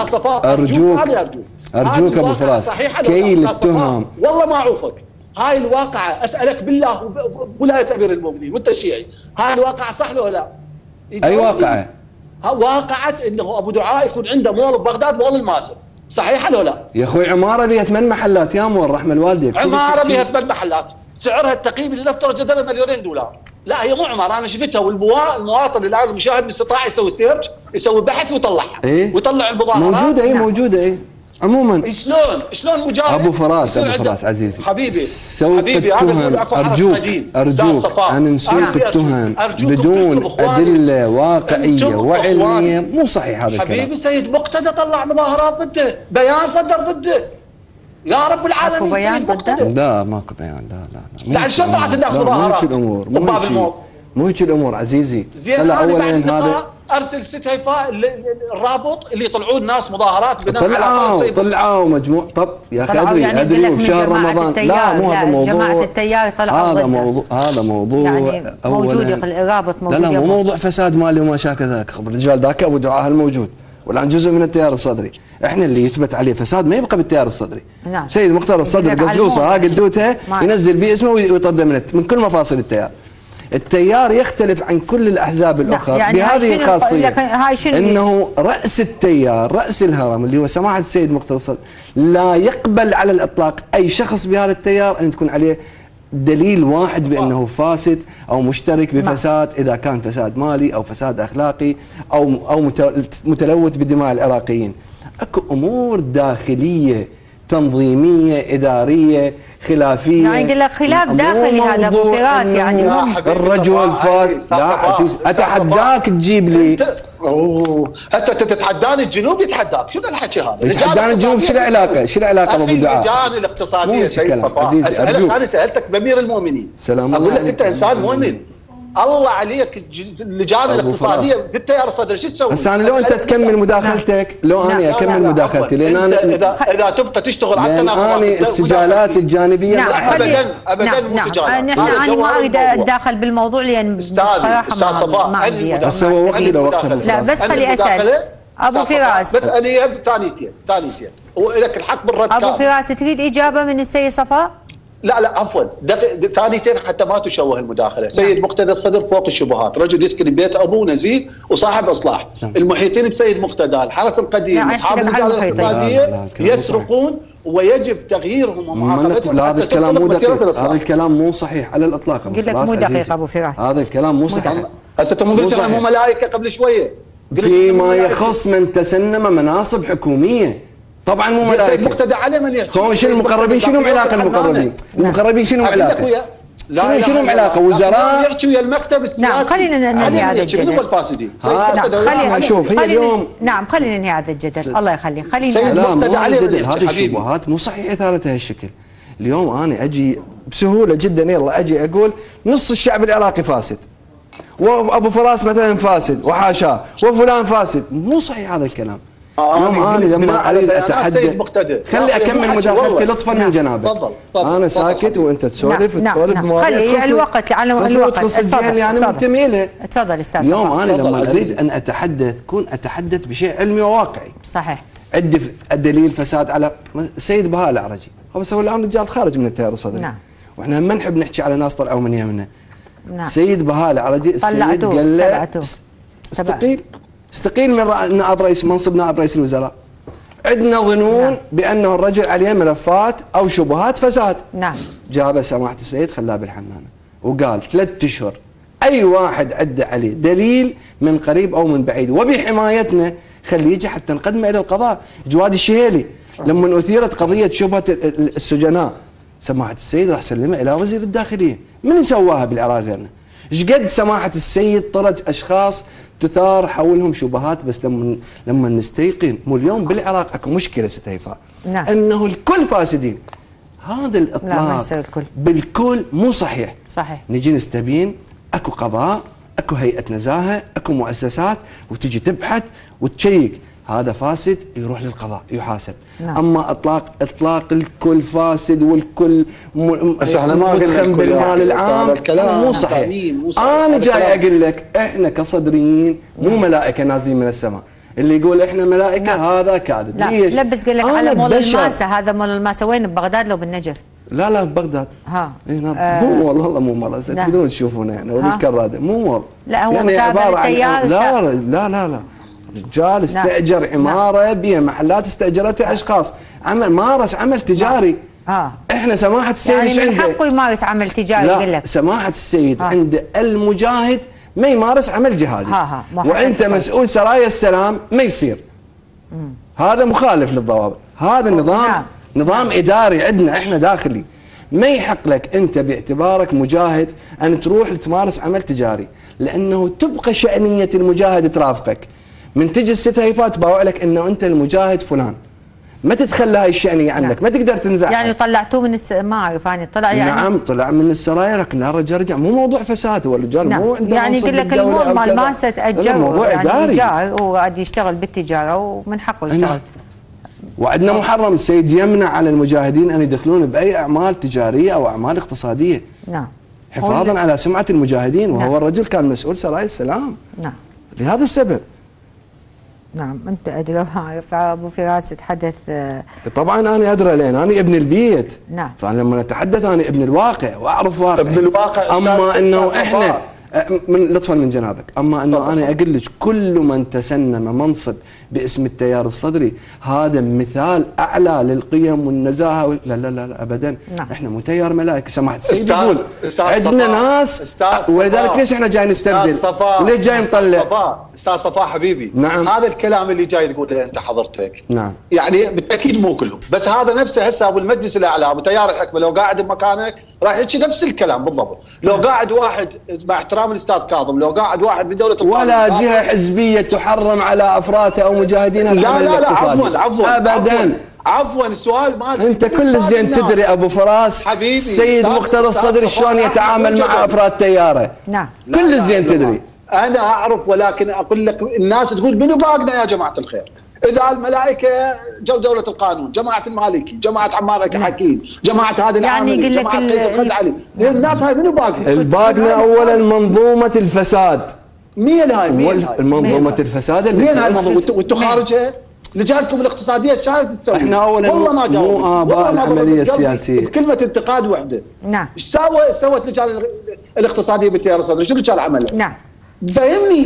S3: ارجوك ابو فراس كي التهم.
S5: والله ما اعوفك، هاي الواقعه اسالك بالله ولايه امير المؤمنين وانت شيعي، هاي الواقعه صح ولا لا؟
S3: اي واقعه؟
S5: واقعه انه ابو دعاء يكون عنده مول ببغداد، مول الماسر، صحيحه ولا لا؟
S3: يا اخوي عماره بها 8 محلات يا مول رحمه الوالده.
S5: عماره بها 8 محلات، سعرها التقييمي لنفترض جدلا $2 مليون. لا هي مو عماره، انا شفتها، والمواطن الان المشاهد باستطاعه يسوي سيرش، يسوي بحث ويطلعها.
S3: إيه؟
S5: ويطلع المظاهرات
S3: موجوده. اي موجوده. عموما
S5: شلون مجاهد
S3: ابو فراس عزيزي
S5: حبيبي
S3: سوق التهم، ارجوك ان نسوق التهم بدون ادله واقعيه وعلميه، مو صحيح هذا الكلام.
S5: حبيبي سيد مقتدى طلع مظاهرات ضده، بيان صدر ضده، يا رب العالمين. سيد مقتدى
S3: لا ماكو بيان، لا
S5: شلون طلعت الناس مظاهرات؟
S3: مو هيك الامور عزيزي.
S5: زين اولا هذا ارسل ست هيفاء الرابط اللي يطلعون ناس مظاهرات
S3: بناء طلعوا مجموع. طب يا اخي ادري بشهر رمضان. لا مو هذا الموضوع، جماعه
S1: التيار طلعوا،
S3: هذا موضوع
S1: يعني موجود الرابط موجود.
S3: لا مو موضوع فساد مالي وما شاكل ذاك. الرجال ذاك ابو دعاء الموجود والان جزء من التيار الصدري، احنا اللي يثبت عليه فساد ما يبقى بالتيار الصدري.
S1: نعم.
S3: سيد مقتدى الصدر قزقوصه قدوته ينزل باسمه ويطرده من كل مفاصل التيار. التيار يختلف عن كل الاحزاب الاخرى يعني بهذه الخاصيه، انه راس التيار، راس الهرم اللي هو سماحه السيد مقتدى الصدر، لا يقبل على الاطلاق اي شخص بهذا التيار ان تكون عليه دليل واحد بانه فاسد او مشترك بفساد، اذا كان فساد مالي او فساد اخلاقي او متلوث بدماء العراقيين. اكو امور داخليه تنظيميه اداريه خلافيه،
S1: يعني يقول لك خلاف داخلي هذا ابو فراس، يعني
S3: الرجل فاز. لا عزيز اتحداك تجيب لي
S5: هسه انت تتحداني الجنوب يتحداك، شنو الحكي هذا؟
S3: تتحداني الجنوب شنو العلاقه؟ شو العلاقه ابو دعاء؟
S5: اللجان الاقتصاديه سيد صفاء، انا سالتك بامير المؤمنين، اقول لك انت انسان مؤمن، الله عليك اللجان الاقتصاديه بالتيار الصدري شو تسوي؟
S3: بس انا لو انت تكمل مداخلتك، لو انا اكمل مداخلتي، لان انا
S5: اذا تبقى تشتغل على
S3: التناقض السجالات الجانبيه
S5: ابدا مو سجالات.
S1: نحن انا ما اريد اتداخل بالموضوع لان بصراحه
S5: استاذ صفاء
S1: ما عندي
S3: بس هو وقتي لو وقت
S1: لا بس خلي اسال ابو فراس،
S5: بس انا ثانيتين ولك الحق بالرد.
S1: ابو فراس تريد اجابه من السيد صفاء؟
S5: لا عفوا ثانيتين حتى ما تشوه المداخله. سيد مقتدى الصدر فوق الشبهات، رجل يسكن ببيت ابوه نزيه وصاحب اصلاح، المحيطين بسيد مقتدى الحرس القديم اصحاب اللجان الاقتصاديه يسرقون ويجب تغييرهم ومعاقبتهم.
S6: لا هذا الكلام مو دقيق، هذا الكلام مو صحيح على الاطلاق.
S1: قلت لك مو دقيق ابو فراس،
S6: هذا الكلام مو صحيح.
S5: هسه انت قلت مو ملائكه قبل شويه
S6: فيما يخص من تسنم مناصب حكوميه، طبعا مو ملائكه.
S5: سيد مقتدى عليه من يحكي.
S6: شنو المقربين؟ شنو علاقه المقربين؟ المقربين شنو علاقه؟ شنو علاقه وزراء
S5: يحكي ويا المكتب السياسي؟
S1: نعم خلينا ننهي هذا الجدل.
S5: منو الفاسدين؟
S6: خلينا نشوف هي اليوم.
S1: نعم خلينا ننهي هذا الجدل. الله يخليك خلينا.
S5: سيد مقتدى عليه
S6: هذه الشبهات مو صحيح اثارتها هالشكل. اليوم انا اجي بسهوله جدا يلا اجي اقول نص الشعب العراقي فاسد، وابو فراس مثلا فاسد وحاشاه، وفلان فاسد. مو صحيح هذا الكلام. انا لما اريد اتحدث خلي اكمل مداخلتي لطفا من جنابك.
S5: تفضل.
S6: انا ساكت وانت تسولف وتسولف
S1: خلي الوقت على الوقت.
S6: تفضل يعني منتمي له.
S1: تفضل استاذ.
S6: اليوم انا لما اريد ان اتحدث كون اتحدث بشيء علمي وواقعي.
S1: صحيح.
S6: عندي الدليل فساد على السيد بهاء العرجي، هو بس هو الان رجال خارج من التيار الصدري.
S1: نعم.
S6: واحنا ما نحب نحكي على ناس طلعوا من يمنا.
S1: نعم.
S6: سيد بهاء العرجي السيد قال له استقيل من نائب رئيس منصب نائب رئيس الوزراء. عندنا ظنون نعم. بانه الرجل عليه ملفات او شبهات فساد.
S1: نعم.
S6: جابه سماحه السيد خلاه بالحنانه وقال 3 اشهر اي واحد ادى عليه دليل من قريب او من بعيد وبحمايتنا خليه يجي حتى نقدمه الى القضاء. جواد الشهيلي لما اثيرت قضيه شبهه السجناء سماحه السيد راح سلمه الى وزير الداخليه. من سواها بالعراق غيرنا؟ ايش قد سماحه السيد طرد اشخاص تثار حولهم شبهات، بس لما نستيقن مو اليوم بالعراق اكو مشكله ست هيفاء.
S1: نعم.
S6: انه الكل فاسدين. هذا الاطلاق بالكل مو صحيح.
S1: صحيح.
S6: نجي نستبين اكو قضاء، اكو هيئه نزاهه، اكو مؤسسات وتجي تبحث وتشيك هذا فاسد يروح للقضاء يحاسب.
S1: نعم.
S6: اما اطلاق الكل فاسد والكل
S5: احنا ما قلنا
S6: بالمال العام
S5: هذا الكلام
S6: مو صحيح. انا جاي اقول لك احنا كصدريين مو ملائكه نازلين من السماء. اللي يقول احنا ملائكه هذا كاذب.
S1: ليش؟ لا بس قال لك على مول الماسه. هذا مول الماسه وين؟ ببغداد لو بالنجف؟
S6: لا ببغداد.
S1: اي
S6: نعم. مو مول والله مو مول. تقدرون تشوفونه يعني وبالكراده مو مول.
S1: لا هو
S6: يعني عباره عن لا رجال استأجر عمارة بها محلات استأجرتها أشخاص، مارس عمل تجاري. احنا سماحة السيد
S1: يعني من حقه يمارس عمل تجاري.
S6: لا لك سماحة السيد عند المجاهد ما يمارس عمل جهادي. وانت مسؤول سرايا السلام ما يصير. هذا مخالف للضوابط. هذا النظام نظام إداري عندنا احنا داخلي. ما يحق لك انت باعتبارك مجاهد ان تروح تمارس عمل تجاري، لانه تبقى شأنية المجاهد ترافقك. من تجي الست هيفاء تباوع لك انه انت المجاهد فلان، ما تتخلى هاي الشأنية عنك. ما تقدر تنزعها.
S1: يعني طلعتوه من ما اعرف يعني طلع يعني.
S6: نعم طلع من السرايا لكن رجع مو موضوع فساد. هو الرجال مو عنده
S1: يعني يقول لك المول مال ماسه تاجر
S6: موضوع
S1: يعني
S6: اداري.
S1: ايجار وقاعد يشتغل بالتجاره ومن حقه يشتغل.
S6: وعندنا محرم السيد يمنع على المجاهدين ان يدخلون باي اعمال تجاريه او اعمال اقتصاديه.
S1: نعم.
S6: حفاظا على سمعه المجاهدين. وهو الرجل كان مسؤول سرايا السلام.
S1: نعم.
S6: لهذا السبب.
S1: نعم. انت ادرى ابو فراس تحدث.
S6: طبعا انا ادري لين انا ابن البيت.
S1: نعم.
S6: فلما اتحدث انا ابن الواقع واعرف واقع.
S5: ابن الواقع.
S6: اما انه احنا من لطفا من جنابك، اما انه انا اقول لك كل من تسنم منصب باسم التيار الصدري هذا مثال اعلى للقيم والنزاهه. لا لا لا ابدا.
S1: نعم.
S6: احنا مو تيار ملائكه. سماحه السيد يقول عندنا ناس ولذلك ليش احنا جاي نستبدل؟ وليش جاي نطلع؟
S5: استاذ صفاء حبيبي.
S6: نعم.
S5: هذا الكلام اللي جاي تقوله انت حضرتك.
S6: نعم.
S5: يعني بالتاكيد مو كلهم، بس هذا نفسه هسه ابو المجلس الاعلى ابو تيار الحكمه لو قاعد بمكانك راح يحكي نفس الكلام بالضبط. لو قاعد واحد مع احترام الاستاذ كاظم، لو قاعد واحد من دوله
S6: ولا جهه حزبيه تحرم على افرادها او مجاهدينها العمل الاقتصادي.
S5: عفوا السؤال ما
S6: انت كل الزين تدري ابو فراس
S5: حبيبي
S6: السيد مقتدى الصدري شلون يتعامل مع افراد تياره.
S1: نعم.
S6: كل الزين تدري.
S5: انا اعرف، ولكن اقول لك الناس تقول منو باقنا يا جماعه الخير؟ اذا الملائكه جو دوله القانون، جماعه المالكي، جماعه عمار حكيم، جماعه هذه العامل،
S1: يعني
S5: جماعه قيس الخزعلي، الناس هاي منو باقنا؟
S6: الباقنا اولا منظومه الفساد.
S5: مين هاي؟
S6: منظومه الفساد اللي
S5: مين هاي؟ وانتم خارجها؟ لجانكم الاقتصاديه ايش كانت تسوي؟
S6: احنا اولا
S5: والله ما جاوبوا.
S6: مو اباء العمليه السياسيه.
S5: بكلمه انتقاد وحده.
S1: نعم.
S5: ايش سوت اللجان الاقتصاديه بالتيار الصدري؟ شنو كان عملها؟
S1: نعم.
S5: فهمني.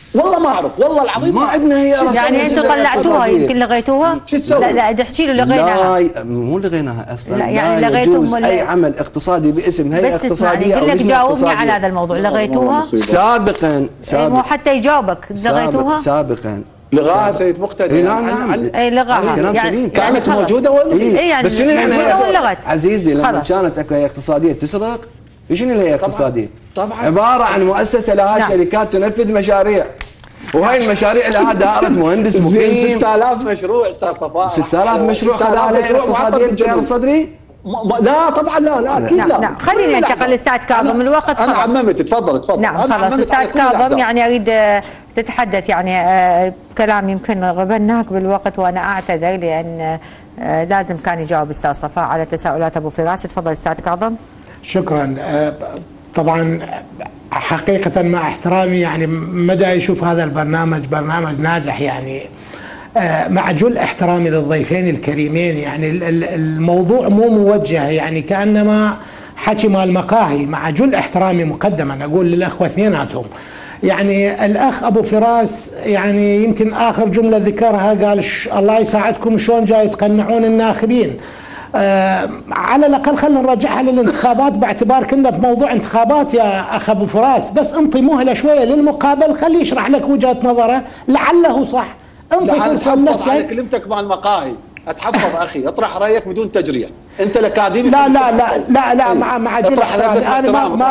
S5: والله ما اعرف، والله العظيم
S6: ما عندنا هي
S1: يعني انتم طلعتوها يمكن لغيتوها؟
S5: شو تسوي؟
S1: لا تحكي له لغيناها.
S6: لا مو لغيناها اصلا.
S1: لا يعني
S6: لا
S1: لغيتوهم
S6: اي عمل اقتصادي باسم هيئه اقتصاديه
S1: او لجنه جاوبني على هذا الموضوع. لغيتوها؟
S6: سابقا
S1: مو حتى يجاوبك. لغيتوها؟
S6: سابقا
S5: لغاها سيد مقتدى.
S1: اي لغاها
S6: يعني
S5: كانت موجوده ولا؟
S1: اي يعني
S6: بس شنو
S1: لغت
S6: عزيزي لما كانت اكو هيئه اقتصاديه تسرق؟ شنو الهيئه الاقتصاديه؟
S5: طبعا
S6: عباره عن مؤسسه لها شركات تنفذ مشاريع، وهي المشاريع لها دائره مهندس مقيم.
S5: 6000 مشروع استاذ صفاء.
S6: 6000 مشروع خذها الهيئه الاقتصاديه الجهاز الصدري؟
S5: لا طبعا لا اكيد لا.
S1: نعم خلينا ننتقل استاذ كاظم. الوقت خلص.
S5: انا عممت. تفضل.
S1: نعم خلاص استاذ كاظم، يعني اريد تتحدث يعني كلام يمكن غبناك بالوقت وانا اعتذر لان لازم كان يجاوب استاذ صفاء على تساؤلات ابو فراس. تفضل استاذ كاظم.
S4: شكرا. طبعا حقيقة مع احترامي يعني مدى يشوف هذا البرنامج برنامج ناجح، يعني مع جل احترامي للضيفين الكريمين، يعني الموضوع مو موجه يعني كأنما حكي مال مقاهي، مع جل احترامي مقدما أقول للأخوة اثنيناتهم. يعني الأخ أبو فراس يعني يمكن آخر جملة ذكرها قال الله يساعدكم شلون جاي تقنعون الناخبين. على الأقل خلينا نرجعها للانتخابات، باعتبار كنا في موضوع انتخابات يا أخ أبو فراس، بس انطي مهلة شوية للمقابل، خليه يشرح لك وجهة نظره لعله صح. انطي فرصة لنفسك.
S5: على كلمتك مع المقاهي اتحفظ اخي، اطرح رايك بدون تجريح. انت الاكاديمي.
S4: لا مع جل احترامي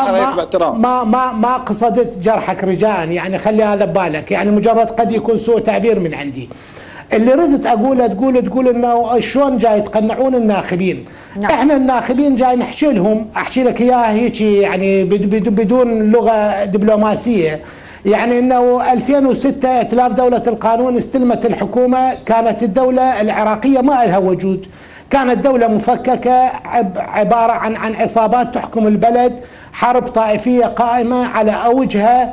S4: انا ما قصدت جرحك رجاء، يعني خلي هذا ببالك، يعني مجرد قد يكون سوء تعبير من عندي. اللي ردت اقوله تقول انه شلون جاي تقنعون الناخبين. نعم. احنا الناخبين جاي نحكي لهم، احكي لك اياها هيك يعني بدون لغه دبلوماسيه، يعني انه 2006 ائتلاف دوله القانون استلمت الحكومه، كانت الدوله العراقيه ما لها وجود، كانت دوله مفككه عباره عن عصابات تحكم البلد، حرب طائفيه قائمه على اوجها،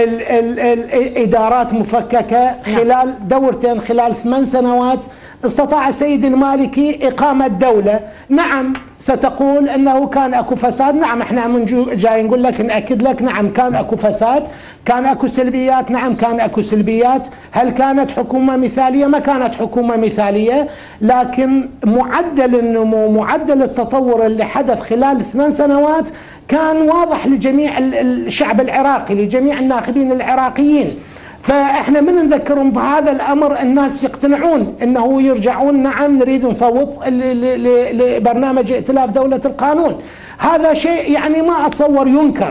S4: الإدارات مفككة. خلال دورتين خلال 8 سنوات استطاع السيد المالكي إقامة دولة. نعم ستقول أنه كان أكو فساد، نعم احنا من جاي نقول لك نأكد لك نعم كان أكو فساد، كان أكو سلبيات، نعم كان أكو سلبيات. هل كانت حكومة مثالية؟ ما كانت حكومة مثالية، لكن معدل النمو معدل التطور اللي حدث خلال 8 سنوات كان واضح لجميع الشعب العراقي، لجميع الناخبين العراقيين. فاحنا من نذكرهم بهذا الامر الناس يقتنعون انه يرجعون نعم نريد نصوت لبرنامج ائتلاف دوله القانون. هذا شيء يعني ما اتصور ينكر.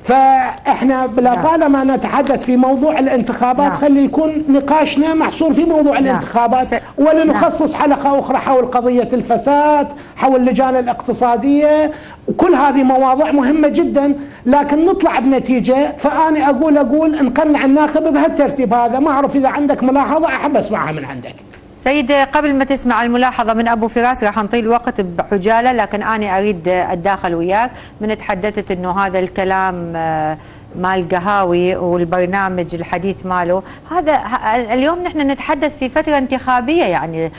S4: فاحنا طالما نتحدث في موضوع الانتخابات خلي يكون نقاشنا محصور في موضوع الانتخابات، ولنخصص حلقه اخرى حول قضيه الفساد، حول اللجان الاقتصاديه، وكل هذه مواضيع مهمه جدا، لكن نطلع بنتيجه. فاني اقول نقنع الناخب بهالترتيب هذا. ما اعرف اذا عندك ملاحظه احب اسمعها من عندك.
S1: سيد قبل ما تسمع الملاحظة من أبو فراس راح نطيل الوقت بعجالة، لكن أنا أريد أتداخل وياك. من تحدثت أنه هذا الكلام مال قهاوي والبرنامج الحديث ماله هذا، اليوم نحن نتحدث في فترة انتخابية يعني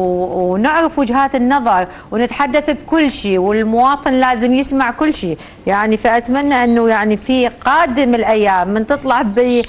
S1: ونعرف وجهات النظر ونتحدث بكل شيء، والمواطن لازم يسمع كل شيء يعني. فأتمنى أنه يعني في قادم الأيام من تطلع ب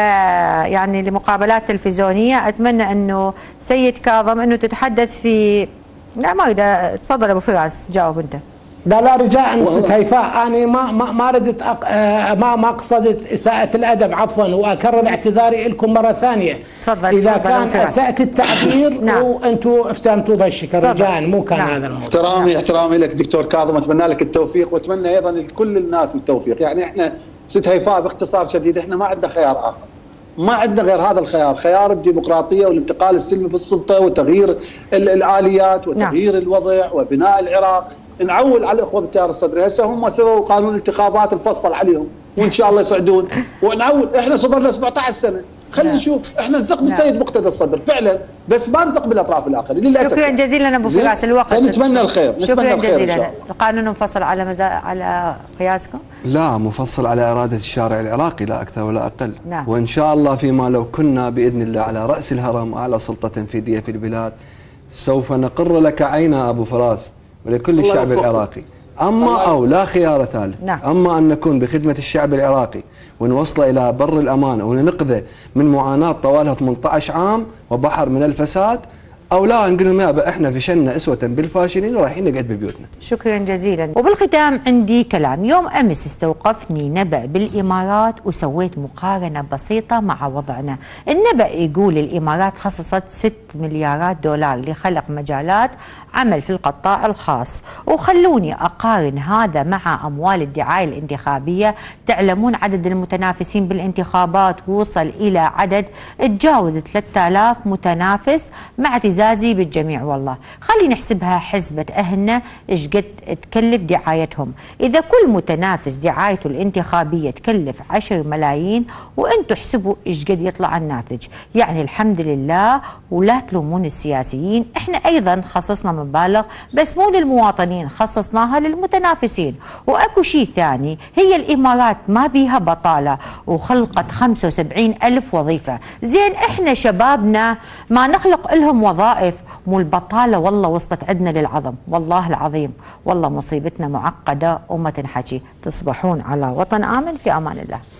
S1: يعني لمقابلات تلفزيونية، أتمنى أنه سيد كاظم أنه تتحدث في لا ما أريد. تفضل أبو فراس جاوب أنت.
S4: لا رجاء ست هيفاء، أنا ما ردت ما قصدت إساءة الأدب عفوا، وأكرر اعتذاري لكم مرة ثانية.
S1: تفضل.
S4: إذا كان أسأت التعبير وأنتم افتهمتوا بهالشكل رجاء، مو كان هذا الموضوع.
S5: احترامي لك دكتور كاظم، أتمنى لك التوفيق، وأتمنى أيضا لكل الناس التوفيق. يعني إحنا ست هيفاء باختصار شديد إحنا ما عندنا خيار آخر، ما عندنا غير هذا الخيار، خيار الديمقراطية والانتقال السلمي في السلطة وتغيير الآليات وتغيير الوضع وبناء العراق. نعول على الاخوه بالتيار الصدري، هسه هم سووا قانون انتخابات مفصل عليهم وان شاء الله يصعدون، ونعول احنا صبرنا 17 سنه، خلينا نشوف. احنا نثق بالسيد مقتدى الصدر فعلا، بس ما نثق بالاطراف الاخرين للاسف.
S1: شكرا جزيلا ابو فراس، الوقت
S5: نتمنى الخير.
S1: شكرا جزيلا. القانون مفصل على قياسكم؟
S6: لا، مفصل على اراده الشارع العراقي لا اكثر ولا اقل.
S1: نعم.
S6: وان شاء الله فيما لو كنا باذن الله على راس الهرم اعلى سلطه تنفيذيه في البلاد سوف نقر لك عينا ابو فراس ولكل الشعب العراقي. أما أو لا خيار ثالث.
S1: نعم.
S6: أما أن نكون بخدمة الشعب العراقي ونوصله إلى بر الأمان وننقذه من معاناة طوالها 18 عام وبحر من الفساد، أو لا نقول لهم يابا احنا فشلنا أسوة بالفاشلين ورايحين نقعد ببيوتنا.
S1: شكرا جزيلا. وبالختام عندي كلام. يوم أمس استوقفني نبأ بالإمارات وسويت مقارنة بسيطة مع وضعنا. النبأ يقول الإمارات خصصت 6 مليارات دولار لخلق مجالات عمل في القطاع الخاص، وخلوني أقارن هذا مع أموال الدعاية الانتخابية. تعلمون عدد المتنافسين بالانتخابات وصل إلى عدد تجاوز 3000 متنافس، مع اعتزازي بالجميع. والله خلينا نحسبها حسبة أهلنا إيش قد تكلف دعايتهم. إذا كل متنافس دعايته الانتخابية تكلف 10 ملايين، وأنتوا احسبوا إيش قد يطلع الناتج. يعني الحمد لله، ولا تلومون السياسيين، احنا أيضا خصصنا مبالغ بس مو للمواطنين، خصصناها للمتنافسين. وأكو شيء ثاني، هي الإمارات ما بيها بطالة وخلقت 75,000 وظيفة. زين احنا شبابنا ما نخلق لهم وظائف؟ مو البطالة والله وصلت عندنا للعظم. والله العظيم والله مصيبتنا معقدة وما تنحكي. تصبحون على وطن آمن، في أمان الله.